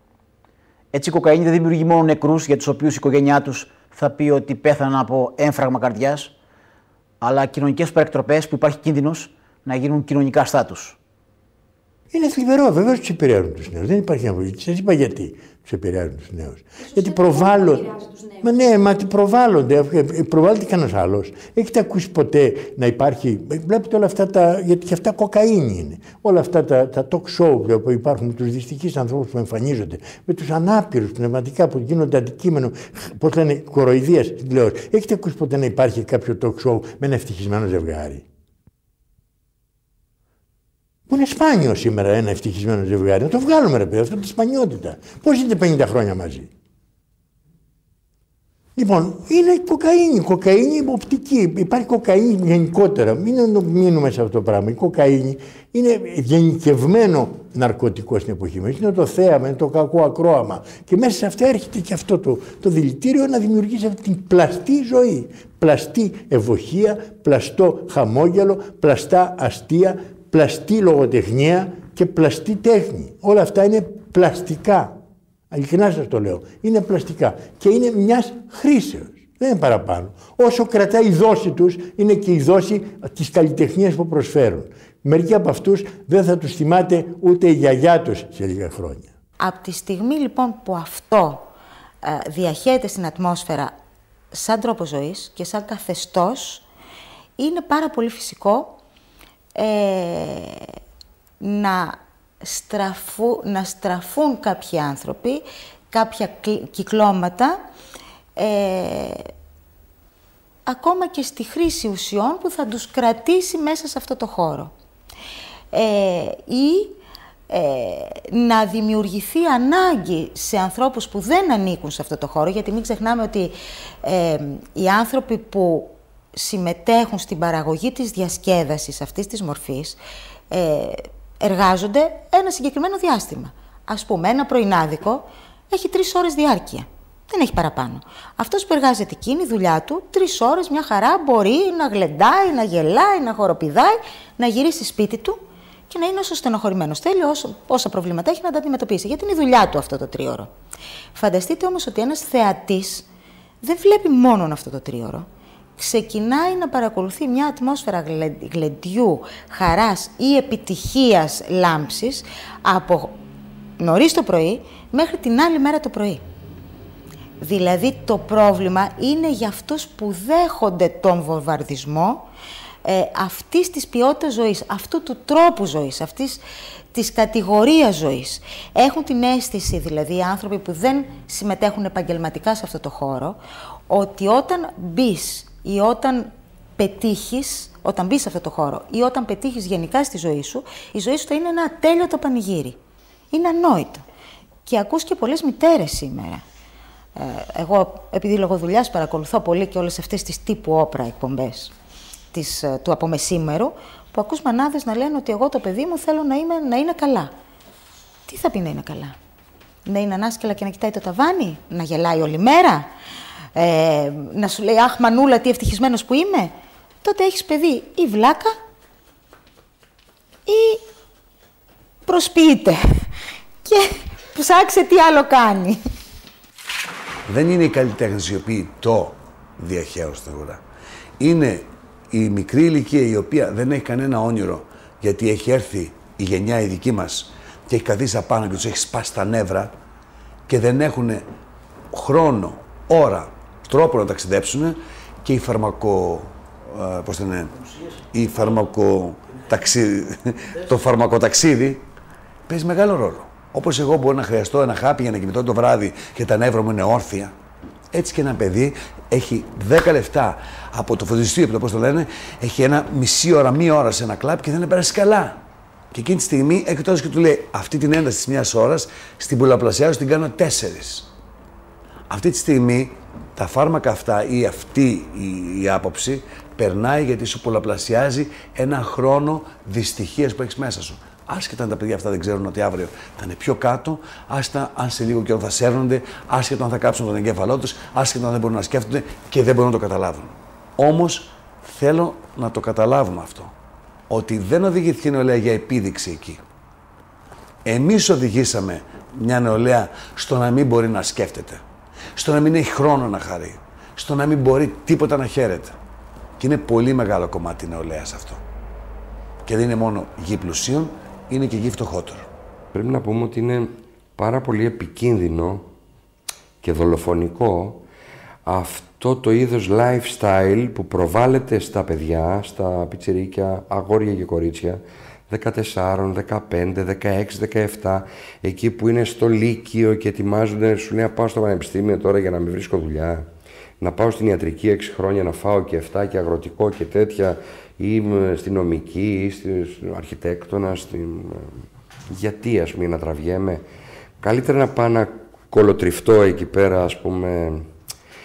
Έτσι η κοκαίνη δεν δημιουργεί μόνο νεκρούς για τους οποίους η οικογένειά τους θα πει ότι πέθαναν από έμφραγμα καρδιάς, αλλά κοινωνικές παρεκτροπές που υπάρχει κίνδυνος να γίνουν κοινωνικά στάτους. Είναι θλιβερό, βεβαίως τους επηρεάζουν τους νέους. Δεν υπάρχει αμφιβολία. Σας είπα γιατί τους επηρεάζουν τους νέους. Γιατί προβάλλουν. Μα ναι, μα τι προβάλλονται. Προβάλλεται κανένας άλλος. Έχετε ακούσει ποτέ να υπάρχει. Βλέπετε όλα αυτά τα. Γιατί και αυτά κοκαίνη είναι. Όλα αυτά τα, τα talk show που υπάρχουν με τους δυστυχείς ανθρώπους που εμφανίζονται, με τους ανάπηρους πνευματικά που γίνονται αντικείμενο, πώς λένε, κοροϊδίας στην τηλεόραση. Έχετε ακούσει ποτέ να υπάρχει κάποιο talk show με ένα ευτυχισμένο ζευγάρι? Που είναι σπάνιο σήμερα ένα ευτυχισμένο ζευγάρι. Να το βγάλουμε, ρε παιδί, αυτό τη σπανιότητα. Πώς είστε πενήντα χρόνια μαζί? Λοιπόν, είναι η κοκαίνη. Η κοκαίνη οπτική. Υπάρχει κοκαίνη γενικότερα. Μην μείνουμε σε αυτό το πράγμα. Η κοκαίνη είναι γενικευμένο ναρκωτικό στην εποχή μας. Είναι το θέαμα, είναι το κακό ακρόαμα. Και μέσα σε αυτά έρχεται και αυτό το, το δηλητήριο να δημιουργήσει αυτή την πλαστή ζωή. Πλαστή ευωχία, πλαστό χαμόγελο, πλαστά αστεία, πλαστή λογοτεχνία και πλαστή τέχνη. Όλα αυτά είναι πλαστικά. Ειλικρινά σας το λέω. Είναι πλαστικά και είναι μιας χρήσεως. Δεν είναι παραπάνω. Όσο κρατάει η δόση τους, είναι και η δόση της καλλιτεχνίας που προσφέρουν. Μερικοί από αυτούς δεν θα τους θυμάται ούτε η γιαγιά τους σε λίγα χρόνια. Από τη στιγμή λοιπόν που αυτό ε, διαχέεται στην ατμόσφαιρα σαν τρόπο ζωής και σαν καθεστώς, είναι πάρα πολύ φυσικό ε, να, στραφού, να στραφούν κάποιοι άνθρωποι, κάποια κυκλώματα, ε, ακόμα και στη χρήση ουσιών που θα τους κρατήσει μέσα σε αυτό το χώρο. Ε, ή ε, να δημιουργηθεί ανάγκη σε ανθρώπους που δεν ανήκουν σε αυτό το χώρο, γιατί μην ξεχνάμε ότι ε, οι άνθρωποι που συμμετέχουν στην παραγωγή της διασκέδασης αυτής της μορφής ε, εργάζονται ένα συγκεκριμένο διάστημα. Ας πούμε, ένα πρωινάδικο έχει τρεις ώρες διάρκεια. Δεν έχει παραπάνω. Αυτός που εργάζεται εκείνη, η δουλειά του, τρεις ώρες μια χαρά μπορεί να γλεντάει, να γελάει, να χοροπηδάει, να γυρίσει σπίτι του και να είναι όσο στενοχωρημένος θέλει, όσο, όσα προβλήματα έχει να τα αντιμετωπίσει. Γιατί είναι η δουλειά του αυτό το τρίωρο. Φανταστείτε όμως ότι ένας θεατής δεν βλέπει μόνο αυτό το τρίωρο. Ξεκινάει να παρακολουθεί μια ατμόσφαιρα γλεντιού, χαράς ή επιτυχίας λάμψης από νωρίς το πρωί μέχρι την άλλη μέρα το πρωί. Δηλαδή το πρόβλημα είναι για αυτούς που δέχονται τον βομβαρδισμό ε, αυτής της ποιότητας ζωής, αυτού του τρόπου ζωής, αυτής της κατηγορίας ζωής. Έχουν την αίσθηση, δηλαδή οι άνθρωποι που δεν συμμετέχουν επαγγελματικά σε αυτό το χώρο, ότι όταν μπεις ή όταν πετύχεις, όταν μπεις σε αυτό το χώρο ή όταν πετύχεις γενικά στη ζωή σου, η ζωή σου θα είναι ένα ατέλειωτο πανηγύρι. Είναι ανόητο. Και ακούς και πολλές μητέρες σήμερα. Ε, εγώ, επειδή λόγω δουλειάς παρακολουθώ πολύ και όλες αυτές τις τύπου όπρα εκπομπές της, του απομεσήμερου, που ακούς μανάδες να λένε ότι εγώ το παιδί μου θέλω να, είμαι, να είναι καλά. Τι θα πει να είναι καλά? Να είναι ανάσκελα και να κοιτάει το ταβάνι? Να γελάει όλη μέρα? Ε, να σου λέει «Αχ μανούλα, τι ευτυχισμένος που είμαι»? Τότε έχεις παιδί ή βλάκα ή προσποιείται και ψάξε τι άλλο κάνει. Δεν είναι οι καλλιτέχνες οι οποίοι το διαχέουν στην αγορά. Είναι η μικρή ηλικία η οποία δεν έχει κανένα όνειρο, γιατί έχει έρθει η γενιά η δική μας και έχει καθίσει απάνω και τους έχει σπάσει τα νεύρα και δεν έχουν χρόνο, ώρα, τρόπο να ταξιδέψουν, και η φαρμακο... Uh, πώς το λένε, η φαρμακοταξίδι, το φαρμακοταξίδι παίζει μεγάλο ρόλο. Όπως εγώ μπορώ να χρειαστώ ένα χάπι για να κοιμηθώ το βράδυ και τα νεύρα μου είναι όρθια, έτσι και ένα παιδί έχει δέκα λεπτά από το φωτιστήριο, από το πώς το λένε, έχει ένα μισή ώρα, μία ώρα σε ένα κλαμπ και δεν περάσει καλά. Και εκείνη τη στιγμή εκτός και του λέει αυτή την ένταση της μιας ώρας στην πολλαπλασιάζω, την κάνω τέσσερις. Αυτή τη στιγμή τα φάρμακα αυτά ή αυτή η, η άποψη περνάει γιατί σου πολλαπλασιάζει ένα χρόνο δυστυχίας που έχεις μέσα σου. Άσχετα αν τα παιδιά αυτά δεν ξέρουν ότι αύριο θα είναι πιο κάτω, άσχετα αν σε λίγο καιρό θα σέρνονται, άσχετα αν θα κάψουν τον εγκέφαλό τους, άσχετα αν δεν μπορούν να σκέφτονται και δεν μπορούν να το καταλάβουν. Όμως θέλω να το καταλάβουμε αυτό, ότι δεν οδηγήθηκε η νεολαία για επίδειξη εκεί. Εμείς οδηγήσαμε μια νεολαία στο να μην μπορεί να σκέφτεται, στο να μην έχει χρόνο να χαρεί, στο να μην μπορεί τίποτα να χαίρεται. Και είναι πολύ μεγάλο κομμάτι νεολαίας αυτό. Και δεν είναι μόνο γη πλουσίων, είναι και γη φτωχότερων. Πρέπει να πούμε ότι είναι πάρα πολύ επικίνδυνο και δολοφονικό αυτό το είδος lifestyle που προβάλλεται στα παιδιά, στα πιτσιρίκια, αγόρια και κορίτσια, δεκατέσσερα, δεκαπέντε, δεκαέξι, δεκαεπτά, εκεί που είναι στο λύκειο και ετοιμάζονται, σου λέει να πάω στο πανεπιστήμιο τώρα για να μην βρίσκω δουλειά, να πάω στην ιατρική έξι χρόνια να φάω και εφτά και αγροτικό και τέτοια, ή στην νομική, ή στην αρχιτέκτονα, στην... γιατί ας πούμε να τραβιέμαι. Καλύτερα να πάω να κολοτριφτώ εκεί πέρα, ας πούμε,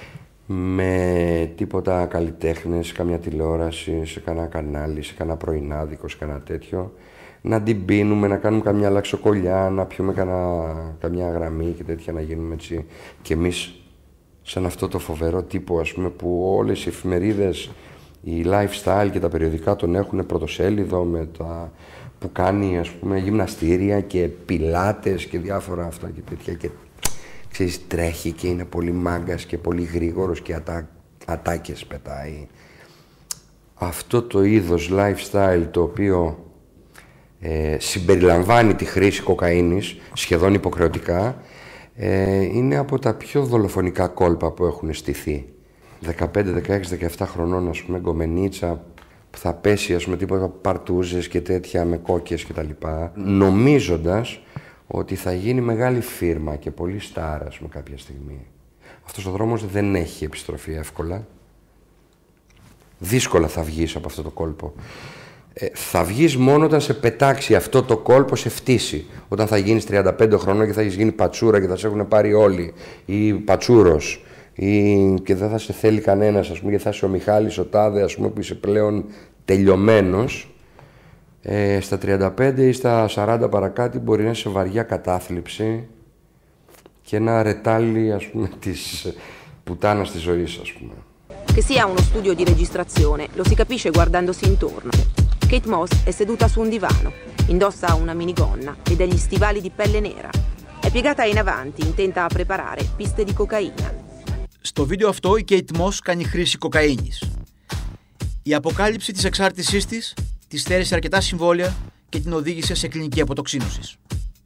με τίποτα καλλιτέχνες, καμιά τηλεόραση, σε κανένα κανάλι, σε κανένα πρωινάδικο, σε κανένα τέτοιο. Να την πίνουμε, να κάνουμε καμιά λαξοκολλιά, να πιούμε κανά, καμιά γραμμή και τέτοια, να γίνουμε έτσι κι εμείς σαν αυτό το φοβερό τύπο, ας πούμε, που όλες οι εφημερίδες, οι lifestyle και τα περιοδικά τον έχουν πρωτοσέλιδο με τα που κάνει, ας πούμε, γυμναστήρια και πιλάτες και διάφορα αυτά και τέτοια και ξέρεις, τρέχει και είναι πολύ μάγκας και πολύ γρήγορος και ατά, ατάκες πετάει. Αυτό το είδος lifestyle το οποίο ε, συμπεριλαμβάνει τη χρήση κοκαίνης σχεδόν υποχρεωτικά ε, είναι από τα πιο δολοφονικά κόλπα που έχουν στηθεί. δεκαπέντε, δεκαέξι, δεκαεπτά χρονών, ας πούμε, γκομενίτσα που θα πέσει, ας πούμε, τίποτα παρτούζες και τέτοια με κόκκες και τα λοιπά, νομίζοντας ότι θα γίνει μεγάλη φίρμα και πολύ στάρ, ας πούμε, κάποια στιγμή. Αυτός ο δρόμος δεν έχει επιστροφή εύκολα. Δύσκολα θα βγεις από αυτό το κόλπο. Ε, θα βγεις μόνο όταν σε πετάξει αυτό το κόλπο σε φτύση. Όταν θα γίνεις τριάντα πέντε χρονών και θα έχεις γίνει πατσούρα και θα σε έχουν πάρει όλοι, ή πατσούρος, ή και δεν θα σε θέλει κανένας, ας πούμε, και θα είσαι ο Μιχάλης ο Τάδε, ας πούμε, που είσαι πλέον τελειωμένος. Ε, στα τριάντα πέντε ή στα σαράντα παρακάτω μπορεί να είσαι βαριά κατάθλιψη και ένα ρετάλι, ας πούμε, της πουτάνας της ζωής, ας πούμε. Che sia uno studio di registrazione lo si capisce guardandosi intorno. Kate Moss è seduta su un divano, indossa una minigonna e degli stivali di pelle nera. È piegata in avanti, intenta a preparare piste di cocaina. Στο βίντεο αυτό η Kate Moss κάνει χρήση κοκαίνης. Η αποκάλυψη της εξάρτησής της της στέρισε αρκετά συμβόλαια και την οδήγησε σε κλινική αποτοξίνωσης.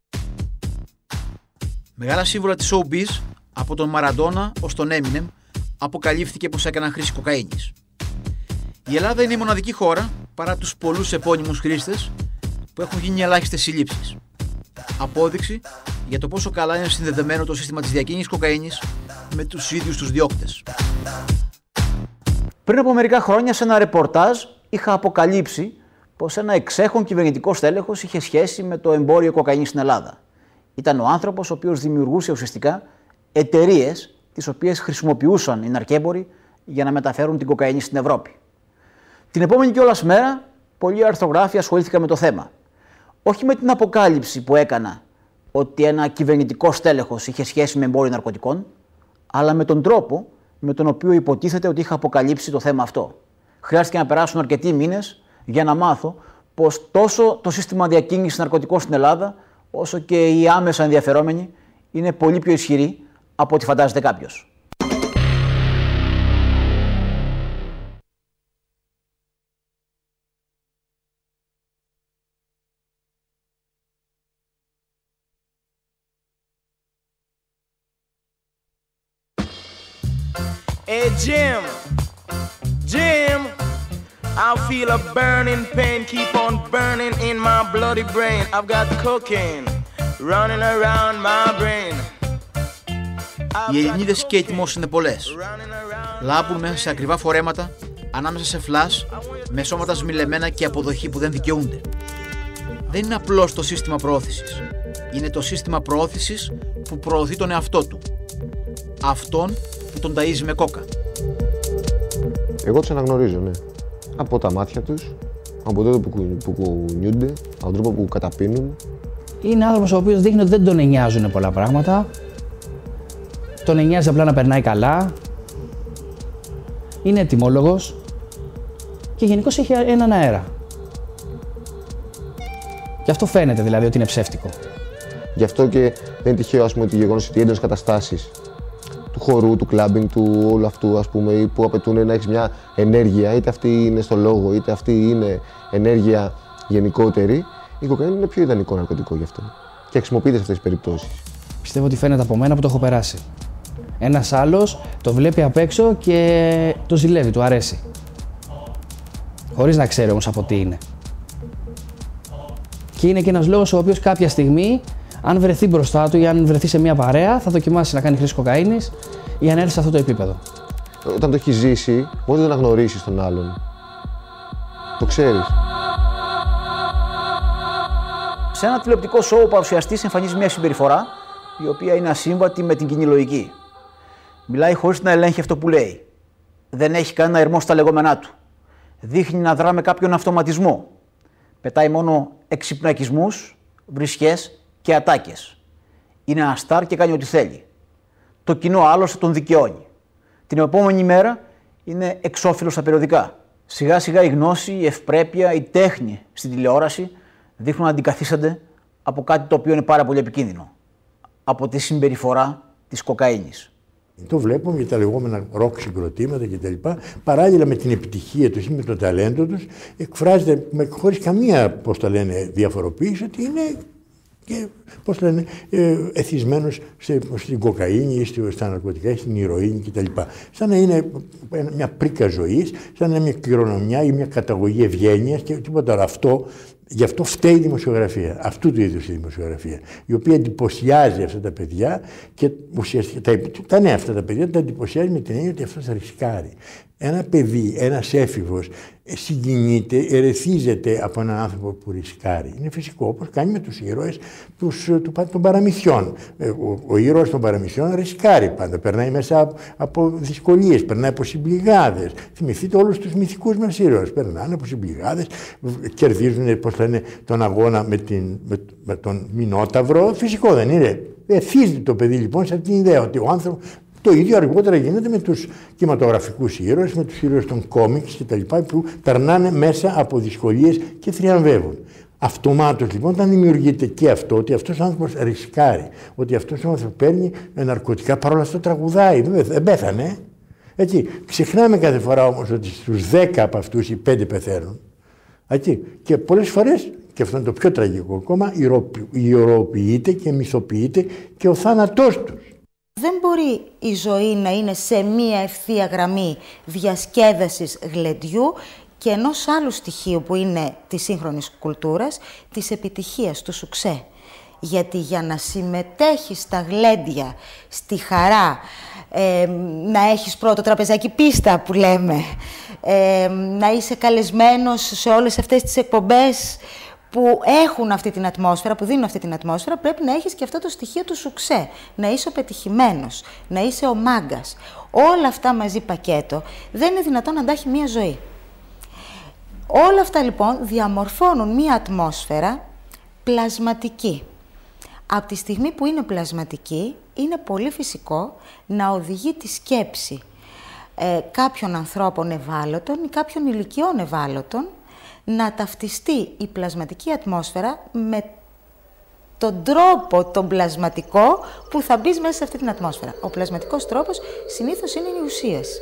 Μεγάλα σύμβολα της showbiz, από τον Μαραντόνα ως τον Eminem, αποκαλύφθηκε πως έκαναν χρήση κοκαίνης. Η Ελλάδα είναι η μοναδική χώρα, παρά τους πολλούς επώνυμους χρήστες, που έχουν γίνει ελάχιστες συλλήψεις. Απόδειξη για το πόσο καλά είναι συνδεδεμένο το σύστημα της διακίνησης κοκαίνης με τους ίδιους τους διώκτες. Πριν από μερικά χρόνια, σε ένα ρεπορτάζ, είχα αποκαλύψει πως ένα εξέχον κυβερνητικό στέλεχος είχε σχέση με το εμπόριο κοκαίνης στην Ελλάδα. Ήταν ο άνθρωπος ο οποίος δημιουργούσε ουσιαστικά εταιρείες τις οποίες χρησιμοποιούσαν οι ναρκέμποροι για να μεταφέρουν την κοκαίνη στην Ευρώπη. Την επόμενη κιόλας μέρα, πολλοί αρθρογράφοι ασχολήθηκαν με το θέμα. Όχι με την αποκάλυψη που έκανα ότι ένα κυβερνητικό στέλεχος είχε σχέση με εμπόριο ναρκωτικών, αλλά με τον τρόπο με τον οποίο υποτίθεται ότι είχα αποκαλύψει το θέμα αυτό. Χρειάστηκε να περάσουν αρκετοί μήνες για να μάθω πως τόσο το σύστημα διακίνησης ναρκωτικών στην Ελλάδα, όσο και οι άμεσα ενδιαφερόμενοι, είναι πολύ πιο ισχυροί από ό,τι φαντάζεται κάποιος. Hey Jim, Jim, I feel a burning pain keep on burning in my bloody brain. I've got cocaine running around my brain. Οι Ελληνίδες Kate Moss είναι πολλές. Λάμπουν μέσα σε ακριβά φορέματα, ανάμεσα σε φλας, με σώματα σμιλεμένα και αποδοχή που δεν δικαιούνται. Δεν είναι απλώς το σύστημα προώθησης. Είναι το σύστημα προώθησης που προωθεί τον εαυτό του. Αυτόν που τον ταΐζει με κόκα. Εγώ τους αναγνωρίζω, ναι. Από τα μάτια τους, από τότε που, που κουνιούνται, από τον τρόπο που καταπίνουν. Είναι άνθρωπος ο οποίος δείχνει ότι δεν τον νοιάζουν πολλά πράγματα. Τον νοιάζει απλά να περνάει καλά. Είναι ετοιμόλογος. Και γενικώς έχει έναν αέρα. Και αυτό φαίνεται δηλαδή ότι είναι ψεύτικο. Γι' αυτό και δεν είναι τυχαίο, ας πούμε, το γεγονός ότι οι έντονες καταστάσεις του χορού, του κλάμπινγκ, του όλου αυτού, ας πούμε, που απαιτούν να έχεις μια ενέργεια, είτε αυτή είναι στο λόγο, είτε αυτή είναι ενέργεια γενικότερη, η κοκαίνη είναι πιο ιδανικό ναρκωτικό γι' αυτό. Και χρησιμοποιείται σε αυτές τις περιπτώσεις. Πιστεύω ότι φαίνεται από μένα που το έχω περάσει. Ένας άλλος το βλέπει απ' έξω και το ζηλεύει, του αρέσει. Χωρίς να ξέρει όμως από τι είναι. Και είναι και ένας λόγος ο οποίος κάποια στιγμή, αν βρεθεί μπροστά του ή αν βρεθεί σε μια παρέα, θα δοκιμάσει να κάνει χρήση κοκαίνης για να έρθει σε αυτό το επίπεδο. Όταν το έχει ζήσει, μπορεί να γνωρίσεις τον άλλον. Το ξέρεις. Σε ένα τηλεοπτικό σοου ο παρουσιαστής εμφανίζει μια συμπεριφορά η οποία είναι ασύμβατη με την κοινή λογική. Μιλάει χωρίς να ελέγχει αυτό που λέει. Δεν έχει κανένα ερμό στα λεγόμενά του. Δείχνει να δρά με κάποιον αυτοματισμό. Πετάει μόνο εξυπνακισμούς, βρισχές και ατάκες. Είναι ένα στάρ και κάνει ό,τι θέλει. Το κοινό άλλωστε τον δικαιώνει. Την επόμενη μέρα είναι εξώφυλλο στα περιοδικά. Σιγά σιγά η γνώση, η ευπρέπεια, η τέχνη στην τηλεόραση δείχνουν να αντικαθίστανται από κάτι το οποίο είναι πάρα πολύ επικίνδυνο. Από τη συμπεριφορά της κοκαίνης. Το βλέπουμε για τα λεγόμενα ροκ συγκροτήματα κτλ. Παράλληλα με την επιτυχία τους ή με το ταλέντο τους, εκφράζεται με, χωρίς καμία, πώς τα λένε, διαφοροποίηση ότι είναι και, πώς λένε, ε, εθισμένος σε, στην κοκαίνη, στα ναρκωτικά, στην ηρωίνη κτλ. Σαν να είναι μια πρίκα ζωής, σαν να είναι μια κληρονομιά ή μια καταγωγή ευγένειας και τίποτα άλλο. Αυτό, γι' αυτό φταίει η δημοσιογραφία, αυτού του είδους η δημοσιογραφία, η οποία εντυπωσιάζει αυτά τα παιδιά και ουσιαστικά τα, τα νέα αυτά τα παιδιά τα εντυπωσιάζει με την έννοια ότι αυτό θα ρισκάρει. Ένα παιδί, ένας έφηβος συγκινείται, ερεθίζεται από έναν άνθρωπο που ρισκάρει. Είναι φυσικό, όπως κάνει με τους ήρωες τους, του, των παραμυθιών. Ο, ο ήρωας των παραμυθιών ρισκάρει πάντα, περνάει μέσα από, από δυσκολίες, περνάει από συμπληγάδες. Θυμηθείτε όλους τους μυθικούς μας ήρωες, περνάνε από συμπληγάδες, κερδίζουν, πώς λένε, τον αγώνα με, την, με, με τον Μινόταυρο. Φυσικό δεν είναι. Εθίζεται το παιδί λοιπόν σε αυτήν την ιδέα ότι ο άνθρωπος. Το ίδιο αργότερα γίνεται με τους κινηματογραφικούς ήρωες, με τους ήρωες των κόμιξ κτλ. Που περνάνε μέσα από δυσκολίες και θριαμβεύουν. Αυτομάτως λοιπόν όταν δημιουργείται και αυτό, ότι αυτός ο άνθρωπος ρισκάρει, ότι αυτός ο άνθρωπος παίρνει ναρκωτικά, παρόλα αυτά τραγουδάει, δεν πέθανε. Έτσι. Ξεχνάμε κάθε φορά όμως ότι στους δέκα από αυτούς οι πέντε πεθαίνουν. Έτσι. Και πολλές φορές, και αυτό είναι το πιο τραγικό ακόμα, ηρωοποιείται και μυθοποιείται και ο θάνατός τους. Δεν μπορεί η ζωή να είναι σε μία ευθεία γραμμή διασκέδασης γλεντιού και ενός άλλου στοιχείου που είναι της σύγχρονης κουλτούρας, της επιτυχίας, του σουξέ. Γιατί για να συμμετέχεις στα γλέντια, στη χαρά, ε, να έχεις πρώτο τραπεζάκι πίστα που λέμε, ε, να είσαι καλεσμένος σε όλες αυτές τις εκπομπές που έχουν αυτή την ατμόσφαιρα, που δίνουν αυτή την ατμόσφαιρα, πρέπει να έχεις και αυτό το στοιχείο του σουξέ. Να είσαι ο πετυχημένος, να είσαι ο μάγκας. Όλα αυτά μαζί πακέτο δεν είναι δυνατόν να τα έχει μία ζωή. Όλα αυτά λοιπόν διαμορφώνουν μία ατμόσφαιρα πλασματική. Από τη στιγμή που είναι πλασματική, είναι πολύ φυσικό να οδηγεί τη σκέψη ε, κάποιων ανθρώπων ευάλωτων ή κάποιων ηλικιών ευάλωτων να ταυτιστεί η πλασματική ατμόσφαιρα με τον τρόπο τον πλασματικό που θα μπει μέσα σε αυτή την ατμόσφαιρα. Ο πλασματικός τρόπος συνήθως είναι οι ουσίες.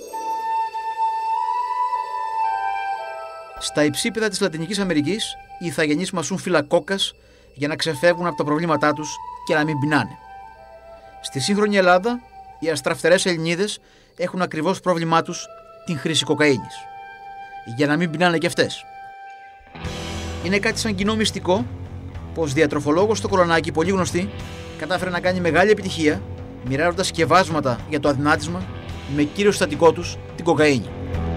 Στα υψίπεδα της Λατινικής Αμερικής, οι ηθαγενείς μασούν φύλλα κόκκας για να ξεφεύγουν από τα προβλήματά τους και να μην πεινάνε. Στη σύγχρονη Ελλάδα, οι αστραφτερές Ελληνίδες έχουν ακριβώς πρόβλημά τους την χρήση κοκαίνης, για να μην πεινάνε κι αυτές. Είναι κάτι σαν κοινό μυστικό πως διατροφολόγος στο Κολονάκι, πολύ γνωστή, κατάφερε να κάνει μεγάλη επιτυχία μοιράζοντας σκευάσματα για το αδυνάτισμα με κύριο συστατικό τους την κοκαίνη.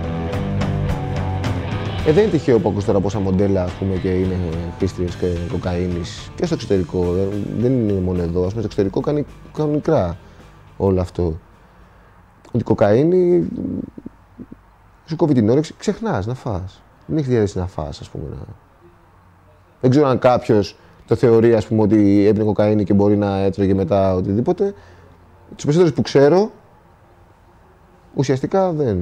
Ε, δεν είναι τυχαίο που ακούς τώρα πόσα μοντέλα, ας πούμε, και είναι χρήστριες και κοκαίνης και στο εξωτερικό. Δεν είναι μόνο εδώ. Ας πούμε, στο εξωτερικό κάνει κανονικά όλο αυτό. Ότι η κοκαίνη σου κόβει την όρεξη, ξεχνάς να φας. Δεν έχεις διάθεση να φας, ας πούμε. Να... Δεν ξέρω αν κάποιος το θεωρεί, ας πούμε, ότι έπινε κοκαίνη και μπορεί να έτρωγε μετά οτιδήποτε. Τους περισσότερους που ξέρω, ουσιαστικά δεν...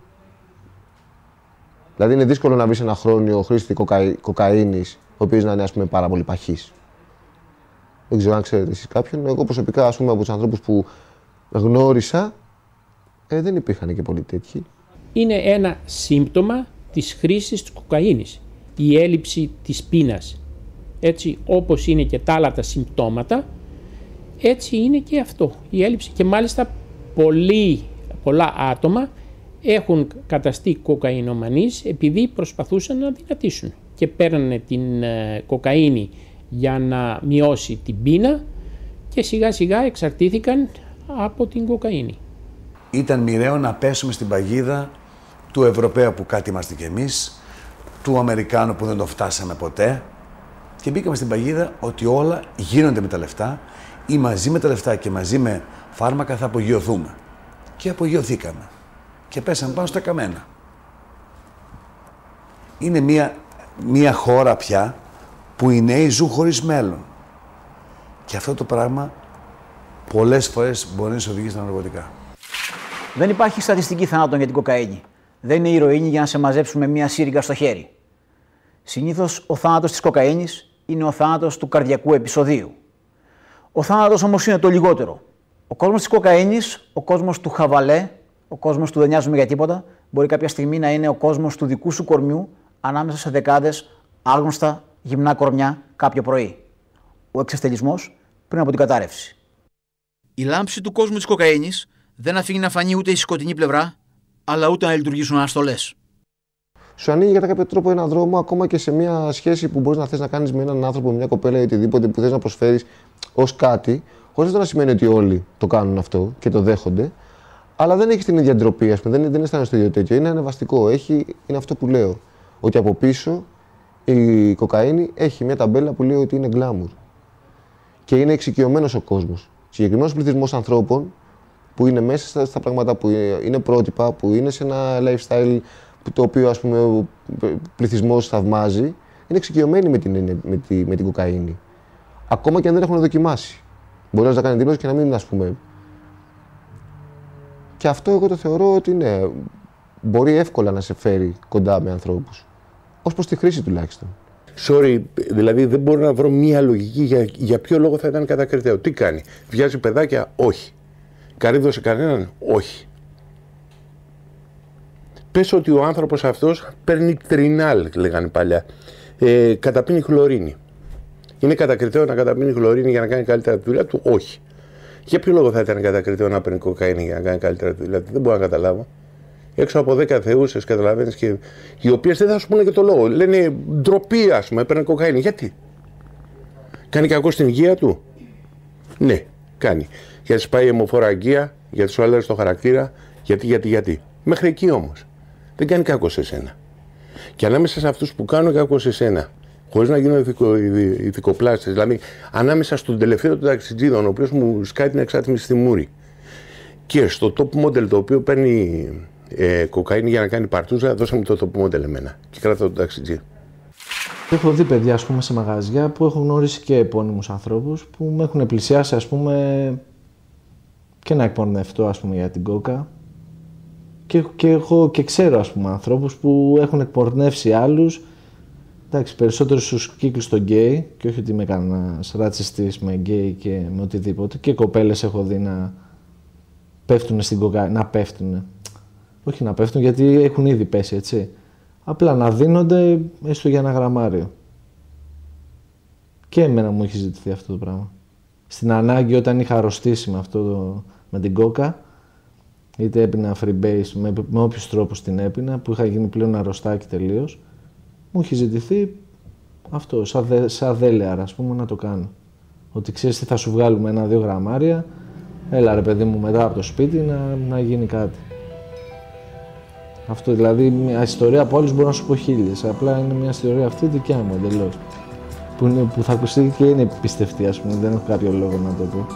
Δηλαδή είναι δύσκολο να βρεις ένα χρόνιο χρήστη κοκα... κοκαίνης, ο οποίος να είναι, ας πούμε, πάρα πολύ παχής. Δεν ξέρω αν ξέρετε εσείς κάποιον. Εγώ προσωπικά, ας πούμε, από τους ανθρώπους που γνώρισα, ε, δεν υπήρχαν και πολλοί τέτοιοι. Είναι ένα σύμπτωμα της χρήσης της κοκαίνης, η έλλειψη της πείνας. Έτσι, όπως είναι και τα άλλα τα συμπτώματα, έτσι είναι και αυτό, η έλλειψη. Και μάλιστα πολλοί, πολλά άτομα έχουν καταστεί κοκαίνομανείς επειδή προσπαθούσαν να δυνατήσουν και παίρνανε την ε, κοκαίνη για να μειώσει την πείνα και σιγά σιγά εξαρτήθηκαν από την κοκαίνη. Ήταν μοιραίο να πέσουμε στην παγίδα του Ευρωπαίου που κάτι είμαστε κι εμείς, του Αμερικάνου που δεν το φτάσαμε ποτέ και μπήκαμε στην παγίδα ότι όλα γίνονται με τα λεφτά ή μαζί με τα λεφτά και μαζί με φάρμακα θα απογειωθούμε. Και απογειωθήκαμε. Και πέσαμε πάνω στα καμένα. Είναι μια, μια χώρα πια που οι νέοι ζουν χωρίς μέλλον. Και αυτό το πράγμα πολλές φορές μπορεί να σε οδηγήσει στα ναρκωτικά. Δεν υπάρχει στατιστική θανάτων για την κοκαίνη. Δεν είναι ηρωίνη για να σε μαζέψουμε μια σύριγγα στο χέρι. Συνήθως ο θάνατος της κοκαίνης είναι ο θάνατος του καρδιακού επεισοδίου. Ο θάνατος όμως είναι το λιγότερο. Ο κόσμος της κοκαίνης, ο κόσμος του χαβαλέ, ο κόσμος του δεν νοιάζουμε για τίποτα, μπορεί κάποια στιγμή να είναι ο κόσμος του δικού σου κορμιού ανάμεσα σε δεκάδες άγνωστα γυμνά κορμιά κάποιο πρωί. Ο εξευτελισμός πριν από την κατάρρευση. Η λάμψη του κόσμου της κοκαίνης δεν αφήνει να φανεί ούτε η σκοτεινή πλευρά, αλλά ούτε να λειτουργήσουν αναστολές. Σου ανοίγει κατά κάποιο τρόπο έναν δρόμο, ακόμα και σε μια σχέση που μπορείς να θες να κάνεις με έναν άνθρωπο, με μια κοπέλα ή οτιδήποτε που θες να προσφέρεις ως κάτι, χωρίς αυτό να σημαίνει ότι όλοι το κάνουν αυτό και το δέχονται, αλλά δεν έχει την ίδια ντροπή, ας πούμε, δεν, δεν αισθάνεσαι το ίδιο τέτοιο. Είναι ανεβαστικό. Έχει, είναι αυτό που λέω. Ότι από πίσω η κοκαίνη έχει μια ταμπέλα που λέει ότι είναι glamour. Και είναι εξοικειωμένος ο κόσμος. Συγκεκριμένος πληθυσμός ανθρώπων που είναι μέσα στα, στα πράγματα που είναι, είναι πρότυπα, που είναι σε ένα lifestyle που το οποίο, ας πούμε, ο πληθυσμός θαυμάζει, είναι εξοικειωμένοι με την, με, τη, με την κοκαίνη. Ακόμα και αν δεν έχουν δοκιμάσει. Μπορεί να κάνει δήλωση και να μην, ας πούμε. Και αυτό εγώ το θεωρώ ότι ναι, μπορεί εύκολα να σε φέρει κοντά με ανθρώπους. Ως προς τη χρήση τουλάχιστον. Sorry, δηλαδή δεν μπορώ να βρω μία λογική για, για ποιο λόγο θα ήταν κατακριτέο. Τι κάνει, βιάζει παιδάκια, όχι. Καρύδωσε κανέναν, όχι. Πες ότι ο άνθρωπος αυτός παίρνει τρινάλ, λέγανε παλιά. Ε, καταπίνει χλωρίνη. Είναι κατακριτέο να καταπίνει χλωρίνη για να κάνει καλύτερα τη δουλειά του, όχι. Για ποιο λόγο θα ήταν κατακριτέο να παίρνει κοκαίνη για να κάνει καλύτερα τη δουλειά του, δεν μπορώ να καταλάβω. Έξω από δέκα θεούσες, καταλαβαίνεις, και οι οποίες δεν θα σου πούνε και το λόγο. Λένε ντροπή, ας πούμε, παίρνει κοκαίνη. Γιατί? Κάνει κακό στην υγεία του? Ναι, κάνει. Γιατί σπάει η αιμοφοραγγεία, γιατί σου αλλάζει το χαρακτήρα, γιατί, γιατί, γιατί. Μέχρι εκεί όμως. Δεν κάνει κακό σε σένα. Και ανάμεσα σε αυτούς που κάνουν κακό σε σένα, χωρίς να γίνουν ηθικο, ηθικοπλάστες, δηλαδή ανάμεσα στον τελευταίο του ταξιτζίδων, ο οποίος μου σκάει την εξάτμιση στη μούρη, και στο top model το οποίο παίρνει ε, κοκαίνη για να κάνει παρτούζα, δώσαμε το top model εμένα και κράτα το ταξιτζί. Έχω δει παιδιά, ας πούμε, σε μαγαζιά που έχουν γνωρίσει και επώνυμους ανθρώπους που με έχουν πλησιάσει, ας πούμε, και να εκπορνευτώ, ας πούμε, για την κόκα. Και, και έχω και ξέρω, ας πούμε, ανθρώπους που έχουν εκπορνεύσει άλλους. Εντάξει, περισσότερο στους κύκλους των γκέι, και όχι ότι είμαι κανένας ρατσιστής με γκέι και με οτιδήποτε. Και κοπέλες έχω δει να πέφτουν στην κοκαίνη, να πέφτουν. Όχι να πέφτουν, γιατί έχουν ήδη πέσει, έτσι. Απλά να δίνονται έστω για ένα γραμμάριο. Και εμένα μου έχει ζητηθεί αυτό το πράγμα. Στην ανάγκη, όταν είχα αρρωστήσει με αυτό το, με την κόκα, είτε έπινα freebase, με, με όποιους τρόπους την έπινα, που είχα γίνει πλέον αρρωστάκι τελείως, μου έχει ζητηθεί αυτό, σαν, δε, σαν δέλεαρα, ας πούμε, να το κάνω. Ότι ξέρεις τι, θα σου βγάλουμε ένα-δύο γραμμάρια, έλα ρε παιδί μου μετά από το σπίτι να, να γίνει κάτι. Αυτό δηλαδή, μια ιστορία από όλους μπορώ να σου πω χίλιες, απλά είναι μια ιστορία αυτή δικιά μου εντελώς. Που, είναι, που θα ακουστεί και είναι πιστευτή, ας πούμε, δεν έχω κάποιο λόγο να το πω.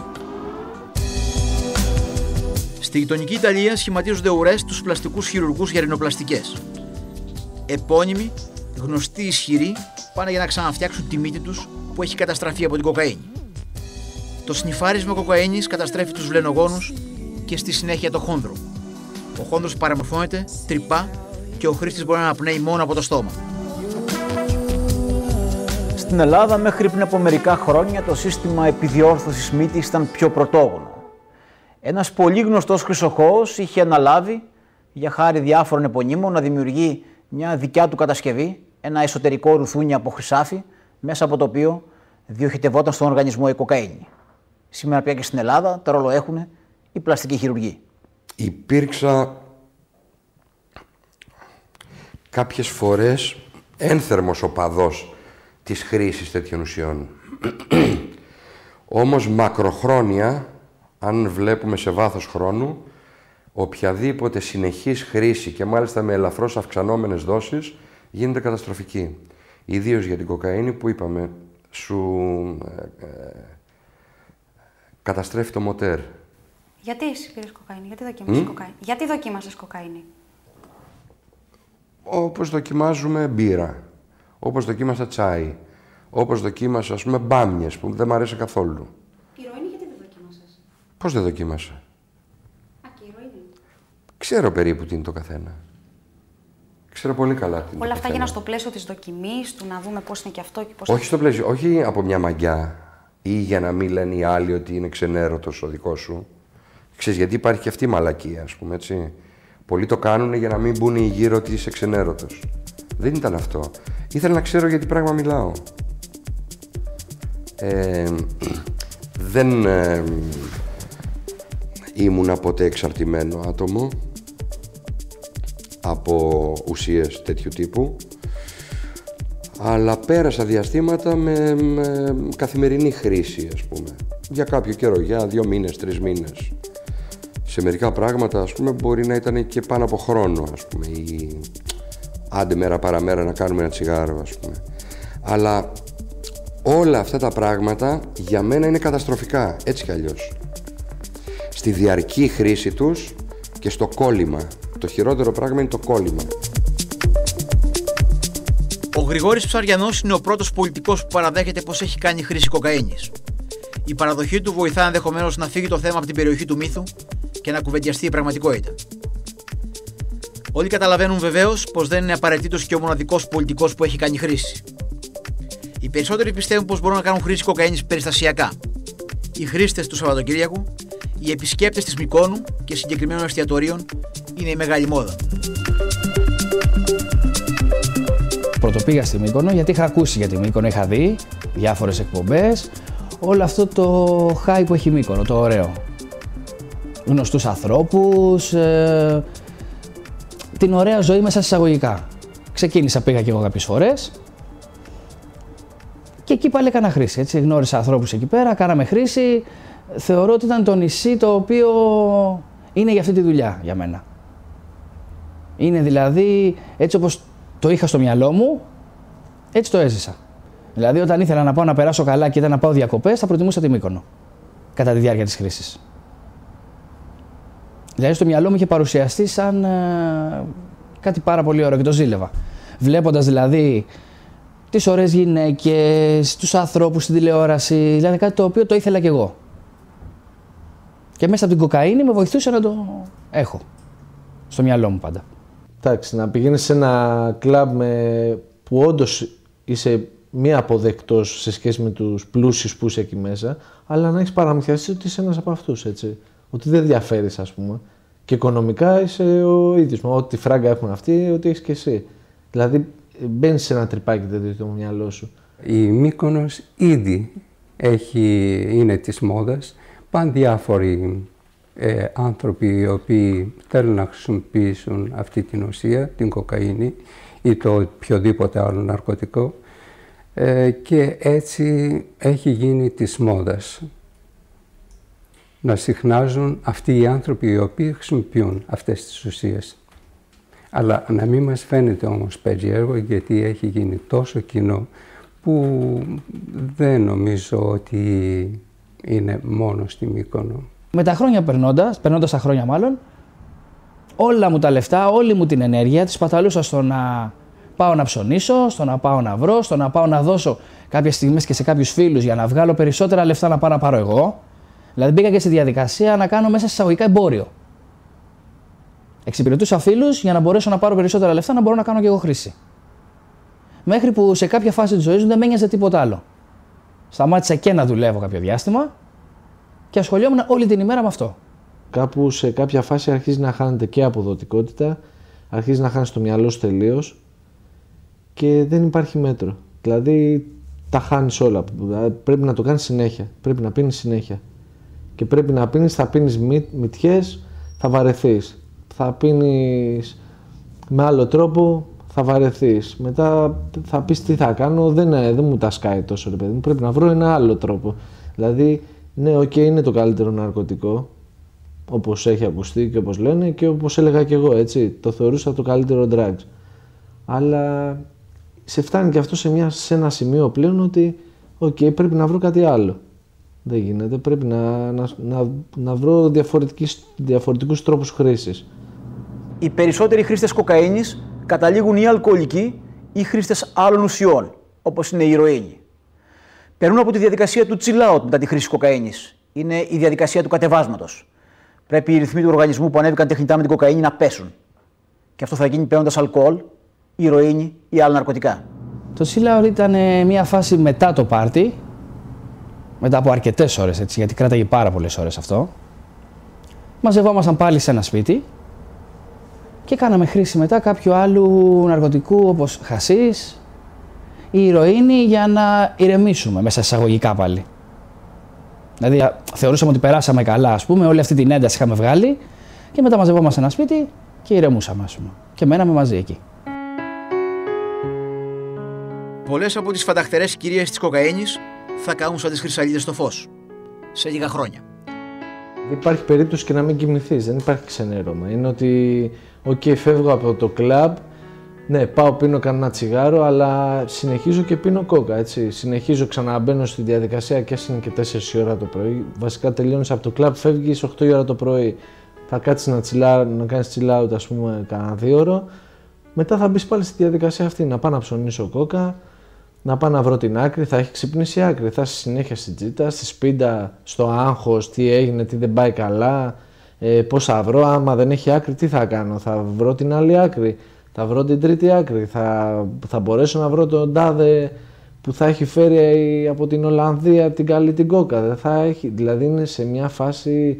Στη γειτονική Ιταλία σχηματίζονται ουρές τους πλαστικούς χειρουργούς για ρινοπλαστικές. Επώνυμοι, γνωστοί, ισχυροί, πάνε για να ξαναφτιάξουν τη μύτη τους που έχει καταστραφεί από την κοκαίνη. Το σνιφάρισμα κοκαίνης καταστρέφει τους βλενογόνους και στη συνέχεια το χόνδρο. Ο χόνδρος παραμορφώνεται, τρυπά και ο χρήστης μπορεί να αναπνέει μόνο από το στόμα. Στην Ελλάδα μέχρι πριν από μερικά χρόνια το σύστημα επιδιόρθωσης μύτης ήταν πιο πρωτόγονο. Ένας πολύ γνωστός χρυσοχώος είχε αναλάβει, για χάρη διάφορων επωνύμων, να δημιουργεί μια δικιά του κατασκευή, ένα εσωτερικό ρουθούνι από χρυσάφι, μέσα από το οποίο διοχετευόταν στον οργανισμό η κοκαίνη. Σήμερα πια και στην Ελλάδα το ρόλο έχουν οι πλαστικοί χειρουργοί. Υπήρξα κάποιες φορές ένθερμος οπαδός της χρήσης τέτοιων ουσιών. Όμως μακροχρόνια, αν βλέπουμε σε βάθος χρόνου, οποιαδήποτε συνεχής χρήση και μάλιστα με ελαφρώς αυξανόμενες δόσεις γίνεται καταστροφική. Ιδίως για την κοκαίνη που είπαμε, σου ε, ε, καταστρέφει το μοτέρ. Γιατί εσύ πήρες κοκαίνη, γιατί δοκίμασες Mm? κοκαίνη. Γιατί δοκίμασες κοκαίνη. Όπως δοκιμάζουμε μπύρα, όπως δοκίμασα τσάι, όπως δοκίμασα, ας πούμε, μπάμιες που δεν μ' αρέσει καθόλου. Ηρωίνη γιατί δεν δοκίμασες. Πώς δεν δοκίμασα. Α, και ηρωίνη. Ξέρω περίπου τι είναι το καθένα. Ξέρω πολύ καλά τι είναι. Όλα το αυτά καθένα. γίνανε στο πλαίσιο της δοκιμής, του να δούμε πώς είναι και αυτό και πώς. Όχι στο πλαίσιο, όχι από μια μαγιά ή για να μην λένε οι άλλοι ότι είναι ξενέρωτος ο δικός σου. Ξέρεις, γιατί υπάρχει και αυτή η μαλακία, ας πούμε, έτσι. Πολλοί το κάνουν για να μην μπουν οι γύρω ότι είσαι ξενέρωτος. Δεν ήταν αυτό. Ήθελα να ξέρω για τι πράγμα μιλάω. Ε, δεν ε, ήμουνα ποτέ εξαρτημένο άτομο από ουσίες τέτοιου τύπου, αλλά πέρασα διαστήματα με, με καθημερινή χρήση, ας πούμε, για κάποιο καιρό, για δύο μήνες, τρεις μήνες. Σε μερικά πράγματα, ας πούμε, μπορεί να ήταν και πάνω από χρόνο, ας πούμε, ή άντε μέρα παραμέρα να κάνουμε ένα τσιγάρο, ας πούμε. Αλλά όλα αυτά τα πράγματα για μένα είναι καταστροφικά, έτσι κι αλλιώς. Στη διαρκή χρήση τους και στο κόλλημα. Το χειρότερο πράγμα είναι το κόλλημα. Ο Γρηγόρης Ψαριανός είναι ο πρώτος πολιτικός που παραδέχεται πως έχει κάνει χρήση κοκαίνης. Η παραδοχή του βοηθά ενδεχομένως να φύγει το θέμα από την περιοχή του μύθου και να κουβεντιαστεί η πραγματικότητα. Όλοι καταλαβαίνουν βεβαίως πως δεν είναι απαραίτητος και ο μοναδικός πολιτικός που έχει κάνει χρήση. Οι περισσότεροι πιστεύουν πως μπορούν να κάνουν χρήση κοκαίνης περιστασιακά. Οι χρήστες του Σαββατοκύριακου, οι επισκέπτες της Μυκόνου και συγκεκριμένων εστιατορίων είναι η μεγάλη μόδα. Πρωτοπήγα στη Μύκονο γιατί είχα ακούσει για τη Μύκονο, είχα δει διάφορες εκπομπές, όλο αυτό το χάι που έχει η Μύκονο, το ωραίο. Γνωστούς ανθρώπους, ε, την ωραία ζωή μέσα εισαγωγικά. Ξεκίνησα, πήγα και εγώ κάποιες φορές και εκεί πάλι έκανα χρήση, έτσι, γνώρισα ανθρώπους εκεί πέρα, κάναμε χρήση. Θεωρώ ότι ήταν το νησί το οποίο είναι για αυτή τη δουλειά για μένα. Είναι δηλαδή έτσι όπως το είχα στο μυαλό μου, έτσι το έζησα. Δηλαδή όταν ήθελα να πάω να περάσω καλά και ήταν να πάω διακοπές, θα προτιμούσα τη Μύκονο κατά τη διάρκεια της χρήσης. Δηλαδή στο μυαλό μου είχε παρουσιαστεί σαν ε, κάτι πάρα πολύ ωραίο και το ζήλευα. Βλέποντας δηλαδή τις ωραίες γυναίκες, τους ανθρώπους στην τηλεόραση, δηλαδή κάτι το οποίο το ήθελα κι εγώ. Και μέσα από την κοκαίνη με βοηθούσε να το έχω στο μυαλό μου πάντα. Εντάξει, να πηγαίνεις σε ένα κλαμπ με... που όντως είσαι μη αποδεκτός σε σχέση με τους πλούσιους που είσαι εκεί μέσα, αλλά να έχεις παραμυθιαστεί ότι είσαι ένας από αυτούς, έτσι. Ότι δεν διαφέρεις, ας πούμε. Και οικονομικά είσαι ο ίδιος. Με ό,τι φράγκα έχουν αυτοί, ότι έχεις και εσύ. Δηλαδή, μπαίνεις σε ένα τρυπάκι τέτοιο στο μυαλό σου. Η Μύκονος ήδη έχει, είναι της μόδας. Πάνε διάφοροι ε, άνθρωποι οι οποίοι θέλουν να χρησιμοποιήσουν αυτή την ουσία, την κοκαίνη ή το οποιοδήποτε άλλο ναρκωτικό, ε, και έτσι έχει γίνει της μόδας να συχνάζουν αυτοί οι άνθρωποι οι οποίοι χρησιμοποιούν αυτές τις ουσίες. Αλλά να μην μας φαίνεται όμως περίεργο, γιατί έχει γίνει τόσο κοινό που δεν νομίζω ότι είναι μόνο στη Μύκονο. Με τα χρόνια περνώντας, περνώντας τα χρόνια μάλλον, όλα μου τα λεφτά, όλη μου την ενέργεια τη σπαταλούσα στο να πάω να ψωνίσω, στο να πάω να βρω, στο να πάω να δώσω κάποιες στιγμές και σε κάποιους φίλους για να βγάλω περισσότερα λεφτά να πάω να πάρω εγώ. Δηλαδή μπήκα και στη διαδικασία να κάνω μέσα εισαγωγικά εμπόριο. Εξυπηρετούσα φίλους για να μπορέσω να πάρω περισσότερα λεφτά να μπορώ να κάνω και εγώ χρήση. Μέχρι που σε κάποια φάση της ζωής μου δεν με ένοιαζε τίποτα άλλο. Σταμάτησα και να δουλεύω κάποιο διάστημα και ασχολιόμουν όλη την ημέρα με αυτό. Κάπου σε κάποια φάση αρχίζει να χάνεται και αποδοτικότητα, αρχίζει να χάνεις το μυαλό σου τελείως και δεν υπάρχει μέτρο. Δηλαδή τα χάνεις όλα. Πρέπει να το κάνεις συνέχεια. Πρέπει να πίνεις συνέχεια. Και πρέπει να πίνεις, θα πίνεις μυτιές, θα βαρεθείς. Θα πίνεις με άλλο τρόπο, θα βαρεθείς. Μετά θα πεις τι θα κάνω, δεν, δεν μου τα σκάει τόσο ρε παιδί μου, πρέπει να βρω ένα άλλο τρόπο. Δηλαδή, ναι, οκ, okay, είναι το καλύτερο ναρκωτικό, όπως έχει ακουστεί και όπως λένε και όπως έλεγα και εγώ, έτσι, το θεωρούσα το καλύτερο drugs. Αλλά σε φτάνει και αυτό σε, μια, σε ένα σημείο πλέον ότι, οκ, okay, πρέπει να βρω κάτι άλλο. Δεν γίνεται. Πρέπει να, να, να, να βρω διαφορετικούς τρόπους χρήσης. Οι περισσότεροι χρήστες κοκαίνης καταλήγουν ή αλκοολικοί ή χρήστες άλλων ουσιών, όπως είναι η ηρωίνη. Περνούν από τη διαδικασία του chill out μετά τη χρήση κοκαίνης. Είναι η διαδικασία του κατεβάσματος. Πρέπει οι ρυθμοί του οργανισμού που ανέβηκαν τεχνητά με την κοκαίνη να πέσουν. Και αυτό θα γίνει παίρνοντας αλκοόλ, ηρωίνη ή άλλα ναρκωτικά. Το chill out ήταν μια φάση μετά το πάρτι, μετά από αρκετές ώρες, έτσι, γιατί κράταγε πάρα πολλές ώρες αυτό. Μαζευόμασταν πάλι σε ένα σπίτι και κάναμε χρήση μετά κάποιου άλλου ναρκωτικού, όπως χασίς ή ηρωίνη, για να ηρεμήσουμε, μέσα εισαγωγικά πάλι. Δηλαδή θεωρούσαμε ότι περάσαμε καλά, ας πούμε, όλη αυτή την ένταση είχαμε βγάλει και μετά μαζευόμασταν σε ένα σπίτι και ηρεμούσαμε, ας πούμε. Και μέναμε μαζί εκεί. Πολλές από τις φανταχτερές κυρίες της κοκαίνης θα κάνουν σαν τις χρυσαλίδες στο φως. Σε λίγα χρόνια. Δεν υπάρχει περίπτωση και να μην κοιμηθείς, δεν υπάρχει ξενέρωμα. Είναι ότι, οκ, okay, φεύγω από το κλαμπ, ναι, πάω πίνω κανένα τσιγάρο, αλλά συνεχίζω και πίνω κόκα, έτσι. Συνεχίζω, ξαναμπαίνω στη διαδικασία και ας είναι και τέσσερις η ώρα το πρωί. Βασικά τελειώνεις από το κλαμπ, φεύγεις οκτώ η ώρα το πρωί. Θα κάτσεις να, τσιλά, να κάνεις chill out, ας πούμε, κανένα δύο ώρο. Μετά θα μπεις πάλι στη διαδικασία αυτή, να πάω να ψωνίσω κόκα, να πάω να βρω την άκρη, θα έχει ξυπνήσει η άκρη. Θα είσαι συνέχεια στην τζίτα, στη σπίντα, στο άγχος, τι έγινε, τι δεν πάει καλά, ε, πώς θα βρω, άμα δεν έχει άκρη, τι θα κάνω, θα βρω την άλλη άκρη, θα βρω την τρίτη άκρη, θα, θα μπορέσω να βρω τον τάδε που θα έχει φέρει από την Ολλανδία την καλή την κόκα. Δεν θα έχει, δηλαδή είναι σε μια φάση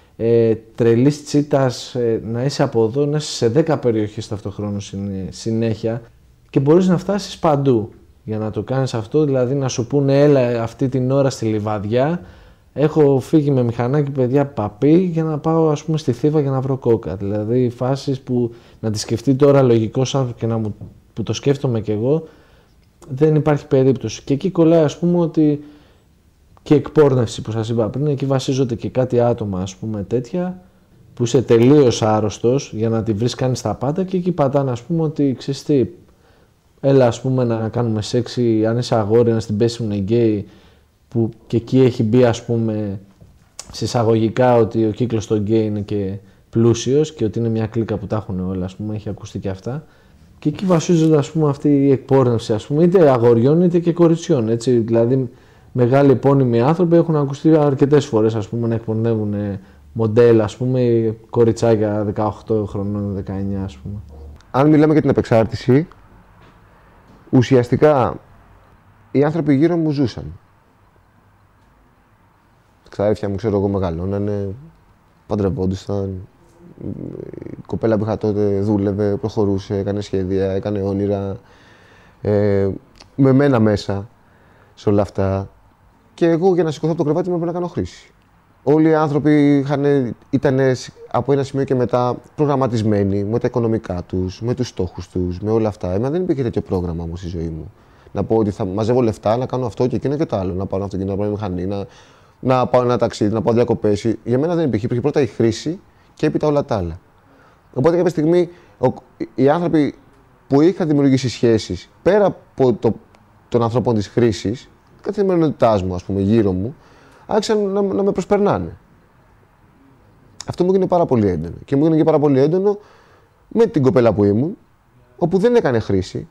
ε, τρελής τσίτας, ε, να είσαι από εδώ, να είσαι σε δέκα περιοχές ταυτοχρόνως συνέχεια και μπορείς να φτάσεις παντού. Για να το κάνεις αυτό, δηλαδή να σου πούνε έλα αυτή την ώρα στη Λιβαδιά, έχω φύγει με μηχανάκι παιδιά παπί για να πάω ας πούμε στη Θήβα για να βρω κόκα. Δηλαδή φάσεις που να τη σκεφτεί τώρα λογικός άνθρωπος και να μου, που το σκέφτομαι κι εγώ, δεν υπάρχει περίπτωση. Και εκεί κολλάει ας πούμε ότι και εκπόρνευση που σας είπα πριν, εκεί βασίζονται και κάτι άτομα ας πούμε τέτοια, που είσαι τελείως άρρωστος για να τη βρεις κάνεις τα πάντα και εκεί πατάνε ας πούμε ότι ξέρεις τι, έλα ας πούμε να κάνουμε σεξι, αν είσαι αγόρι να στην πέσουν γκέι, που και εκεί έχει μπει ας πούμε συσσαγωγικά ότι ο κύκλος των γκέι είναι και πλούσιος και ότι είναι μια κλίκα που τα έχουν όλα, ας πούμε, έχει ακουστεί και αυτά. Και εκεί βασίζονται ας πούμε αυτή η εκπόρνευση ας πούμε, είτε αγοριών είτε και κοριτσιών, έτσι, δηλαδή μεγάλοι επώνυμοι άνθρωποι έχουν ακουστεί αρκετές φορές ας πούμε να εκπορνεύουν μοντέλα ας πούμε, κοριτσάκια δεκαοκτώ χρονών, δεκαεννιά ας πούμε. Αν μιλάμε για την επεξάρτηση, ουσιαστικά οι άνθρωποι γύρω μου ζούσαν. Τα ξαδέρφια μου, ξέρω εγώ, μεγαλώνανε, παντρευόντουσαν. Η κοπέλα που είχα τότε δούλευε, προχωρούσε, έκανε σχέδια, έκανε όνειρα. Ε, με μένα μέσα σε όλα αυτά. Και εγώ για να σηκωθώ από το κρεβάτι μου έπρεπε να κάνω χρήση. Όλοι οι άνθρωποι ήταν από ένα σημείο και μετά προγραμματισμένοι με τα οικονομικά τους, με τους στόχους τους, με όλα αυτά. Εμένα δεν υπήρχε τέτοιο πρόγραμμα όμως στη ζωή μου. Να πω ότι θα μαζεύω λεφτά, να κάνω αυτό και εκείνο και το άλλο. Να πάω ένα αυτοκίνητο, να πάω μηχανή, να, να πάω ένα ταξίδι, να πάω διακοπές. Για μένα δεν υπήρχε. Υπήρχε πρώτα η χρήση και έπειτα όλα τα άλλα. Οπότε κάποια στιγμή οι άνθρωποι που είχαν δημιουργήσει σχέσεις πέρα από το, των ανθρώπων της χρήσης, καθημερινότητάς μου, ας πούμε, γύρω μου, άρχισαν να, να με προσπερνάνε. Αυτό μου έγινε πάρα πολύ έντονο. Και μου έγινε και πάρα πολύ έντονο με την κοπέλα που ήμουν, όπου δεν έκανε χρήση.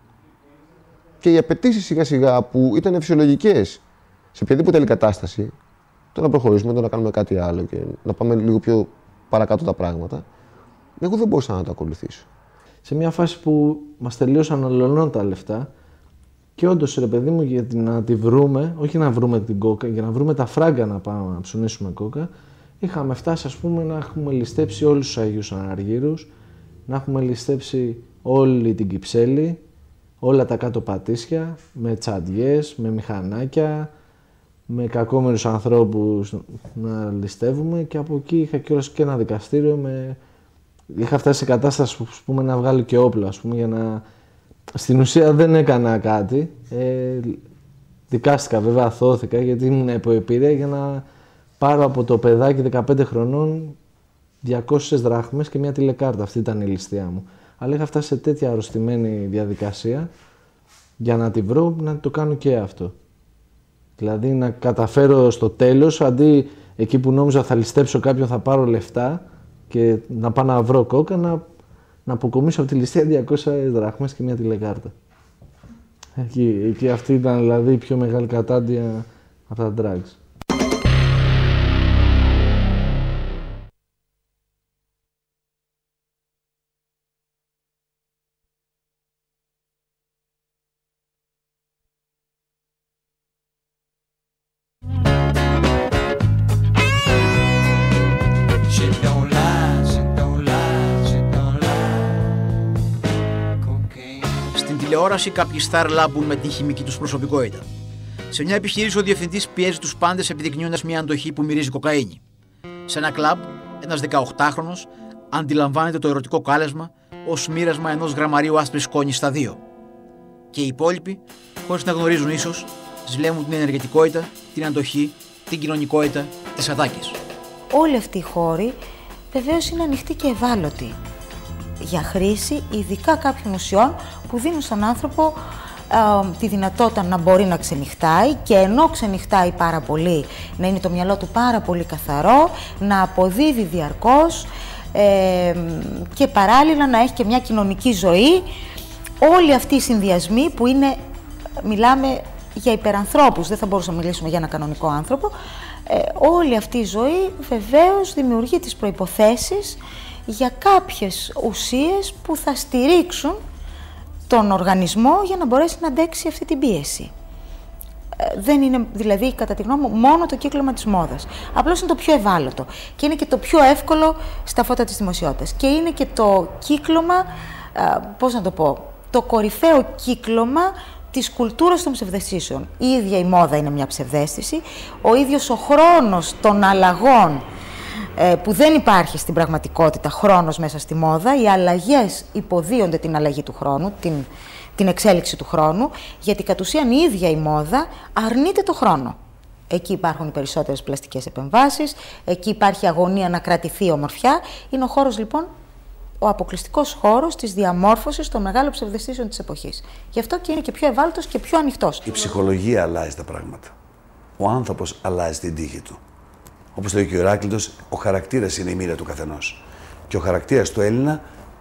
Και οι απαιτήσεις σιγά σιγά που ήταν φυσιολογικές σε οποιαδήποτε άλλη κατάσταση, το να προχωρήσουμε, το να κάνουμε κάτι άλλο και να πάμε λίγο πιο παρακάτω τα πράγματα, εγώ δεν μπορούσα να το ακολουθήσω. Σε μια φάση που μας τελείωσαν ολονών τα λεφτά, και όντως ρε παιδί μου, για να τη βρούμε, όχι να βρούμε την κόκα, για να βρούμε τα φράγκα να πάμε να ψωνίσουμε κόκα, είχαμε φτάσει ας πούμε να έχουμε ληστέψει όλους τους Αγίους Αναργύρους, να έχουμε ληστέψει όλη την Κυψέλη, όλα τα κάτω πατήσια, με τσαντιές, με μηχανάκια, με κακόμερους ανθρώπους να ληστεύουμε και από εκεί είχα κιόλας και ένα δικαστήριο με... Είχα φτάσει σε κατάσταση που, πούμε, να βγάλω και όπλα, ας πούμε, για να... Στην ουσία δεν έκανα κάτι. Ε, δικάστηκα, βέβαια, αθώθηκα, γιατί ήμουν υποεπήρεια για να πάρω από το παιδάκι δεκαπέντε χρονών διακόσιες δράχμες και μια τηλεκάρτα. Αυτή ήταν η ληστεία μου. Αλλά είχα φτάσει σε τέτοια αρρωστημένη διαδικασία για να τη βρω, να το κάνω και αυτό. Δηλαδή να καταφέρω στο τέλος, αντί εκεί που νόμιζα θα ληστέψω κάποιον, θα πάρω λεφτά και να πάω να βρω κόκα, να, να αποκομίσω από τη ληστεία διακόσιες δραχμές και μια τηλεκάρτα. Εκεί, εκεί αυτή ήταν δηλαδή η πιο μεγάλη κατάντια από τα drugs. Τηλεόραση, κάποιοι στάρ λάμπουν με τη χημική τους προσωπικότητα. Σε μια επιχείρηση, ο διευθυντής πιέζει τους πάντες επιδεικνύοντας μια αντοχή που μυρίζει κοκαίνη. Σε ένα κλαμπ, ένας δεκαοκτάχρονος αντιλαμβάνεται το ερωτικό κάλεσμα ως μοίρασμα ενός γραμμαρίου άσπρης σκόνης στα δύο. Και οι υπόλοιποι, χωρίς να γνωρίζουν ίσως, ζηλεύουν την ενεργετικότητα, την αντοχή, την κοινωνικότητα, τις ατάκες. Όλοι αυτοί οι χώροι βεβαίως είναι ανοιχτοί και ευάλωτοι για χρήση, ειδικά κάποιων ουσιών που δίνουν στον άνθρωπο ε, τη δυνατότητα να μπορεί να ξενυχτάει και ενώ ξενυχτάει πάρα πολύ, να είναι το μυαλό του πάρα πολύ καθαρό, να αποδίδει διαρκώς ε, και παράλληλα να έχει και μια κοινωνική ζωή. Όλοι αυτοί οι συνδυασμοί που είναι, μιλάμε για υπερανθρώπους, δεν θα μπορούσαμε να μιλήσουμε για ένα κανονικό άνθρωπο, ε, όλη αυτή η ζωή βεβαίως δημιουργεί τις προϋποθέσεις για κάποιες ουσίες που θα στηρίξουν τον οργανισμό για να μπορέσει να αντέξει αυτή την πίεση. Ε, δεν είναι δηλαδή, κατά τη γνώμη μου, μόνο το κύκλωμα της μόδας. Απλώς είναι το πιο ευάλωτο και είναι και το πιο εύκολο στα φώτα της δημοσιότητας. Και είναι και το κύκλωμα, ε, πώς να το πω, το κορυφαίο κύκλωμα της κουλτούρας των ψευδαισθήσεων. Η ίδια η μόδα είναι μια ψευδαίσθηση, ο ίδιος ο χρόνος των αλλαγών που δεν υπάρχει στην πραγματικότητα χρόνος μέσα στη μόδα, οι αλλαγές υποδίονται την αλλαγή του χρόνου, την, την εξέλιξη του χρόνου, γιατί κατ' ουσίαν η ίδια η μόδα αρνείται το χρόνο. Εκεί υπάρχουν οι περισσότερες πλαστικές επεμβάσεις, εκεί υπάρχει αγωνία να κρατηθεί η ομορφιά. Είναι ο χώρος λοιπόν, ο αποκλειστικός χώρος της διαμόρφωσης των μεγάλων ψευδαισθήσεων της εποχής. Γι' αυτό και είναι και πιο ευάλωτος και πιο ανοιχτός. Η ψυχολογία αλλάζει τα πράγματα. Ο άνθρωπος αλλάζει την τύχη του. Όπως λέει και ο Ηράκλειτος, ο χαρακτήρας είναι η μοίρα του καθενός. Και ο χαρακτήρας του Έλληνα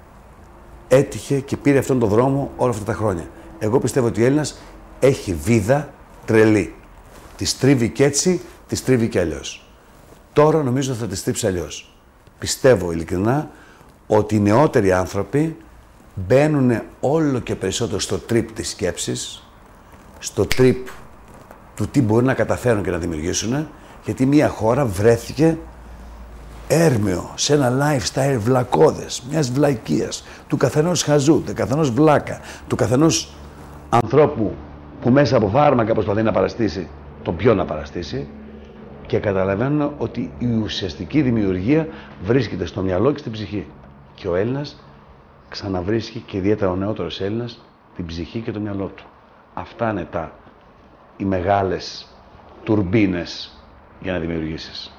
έτυχε και πήρε αυτόν τον δρόμο όλα αυτά τα χρόνια. Εγώ πιστεύω ότι ο Έλληνας έχει βίδα τρελή. Τη στρίβει κι έτσι, τη στρίβει κι αλλιώς. Τώρα νομίζω θα τη στρίψει αλλιώς. Πιστεύω ειλικρινά ότι οι νεότεροι άνθρωποι μπαίνουν όλο και περισσότερο στο τρίπ της σκέψης, στο τρίπ του τι μπορεί να καταφέρουν και να δημιουργήσουν, γιατί μια χώρα βρέθηκε έρμεο σε ένα lifestyle βλακώδες, μιας βλακείας, του καθενός χαζού, του καθενός βλάκα, του καθενός ανθρώπου που μέσα από φάρμακα προσπαθεί να παραστήσει τον πιο να παραστήσει και καταλαβαίνουν ότι η ουσιαστική δημιουργία βρίσκεται στο μυαλό και στην ψυχή. Και ο Έλληνας ξαναβρίσκει, και ιδιαίτερα ο νεότερος Έλληνας, την ψυχή και το μυαλό του. Αυτά είναι τα, οι μεγάλες τουρμπίνες για να δημιουργήσεις.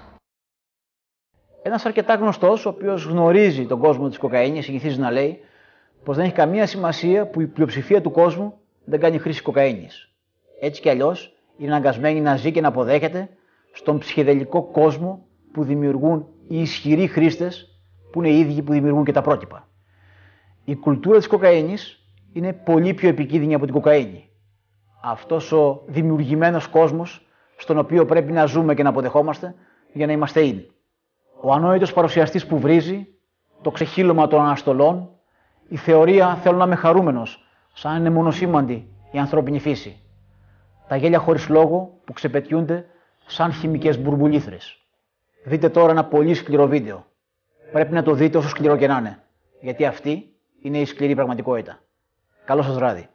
Ένας αρκετά γνωστός, ο οποίος γνωρίζει τον κόσμο της κοκαίνης, συνηθίζει να λέει πως δεν έχει καμία σημασία που η πλειοψηφία του κόσμου δεν κάνει χρήση κοκαίνης. Έτσι κι αλλιώς είναι αναγκασμένη να ζει και να αποδέχεται στον ψυχεδελικό κόσμο που δημιουργούν οι ισχυροί χρήστες, που είναι οι ίδιοι που δημιουργούν και τα πρότυπα. Η κουλτούρα της κοκαίνης είναι πολύ πιο επικίνδυνη από την κοκαίνη. Αυτός ο δημιουργημένος κόσμος στον οποίο πρέπει να ζούμε και να αποδεχόμαστε για να είμαστε in. Ο ανόητος παρουσιαστής που βρίζει, το ξεχύλωμα των αναστολών, η θεωρία θέλω να είμαι χαρούμενος, σαν είναι μονοσήμαντη η ανθρώπινη φύση. Τα γέλια χωρίς λόγο που ξεπετιούνται σαν χημικές μπουρμπουλήθρες. Δείτε τώρα ένα πολύ σκληρό βίντεο. Πρέπει να το δείτε όσο σκληρό και να είναι, γιατί αυτή είναι η σκληρή πραγματικότητα. Καλό σας βράδυ.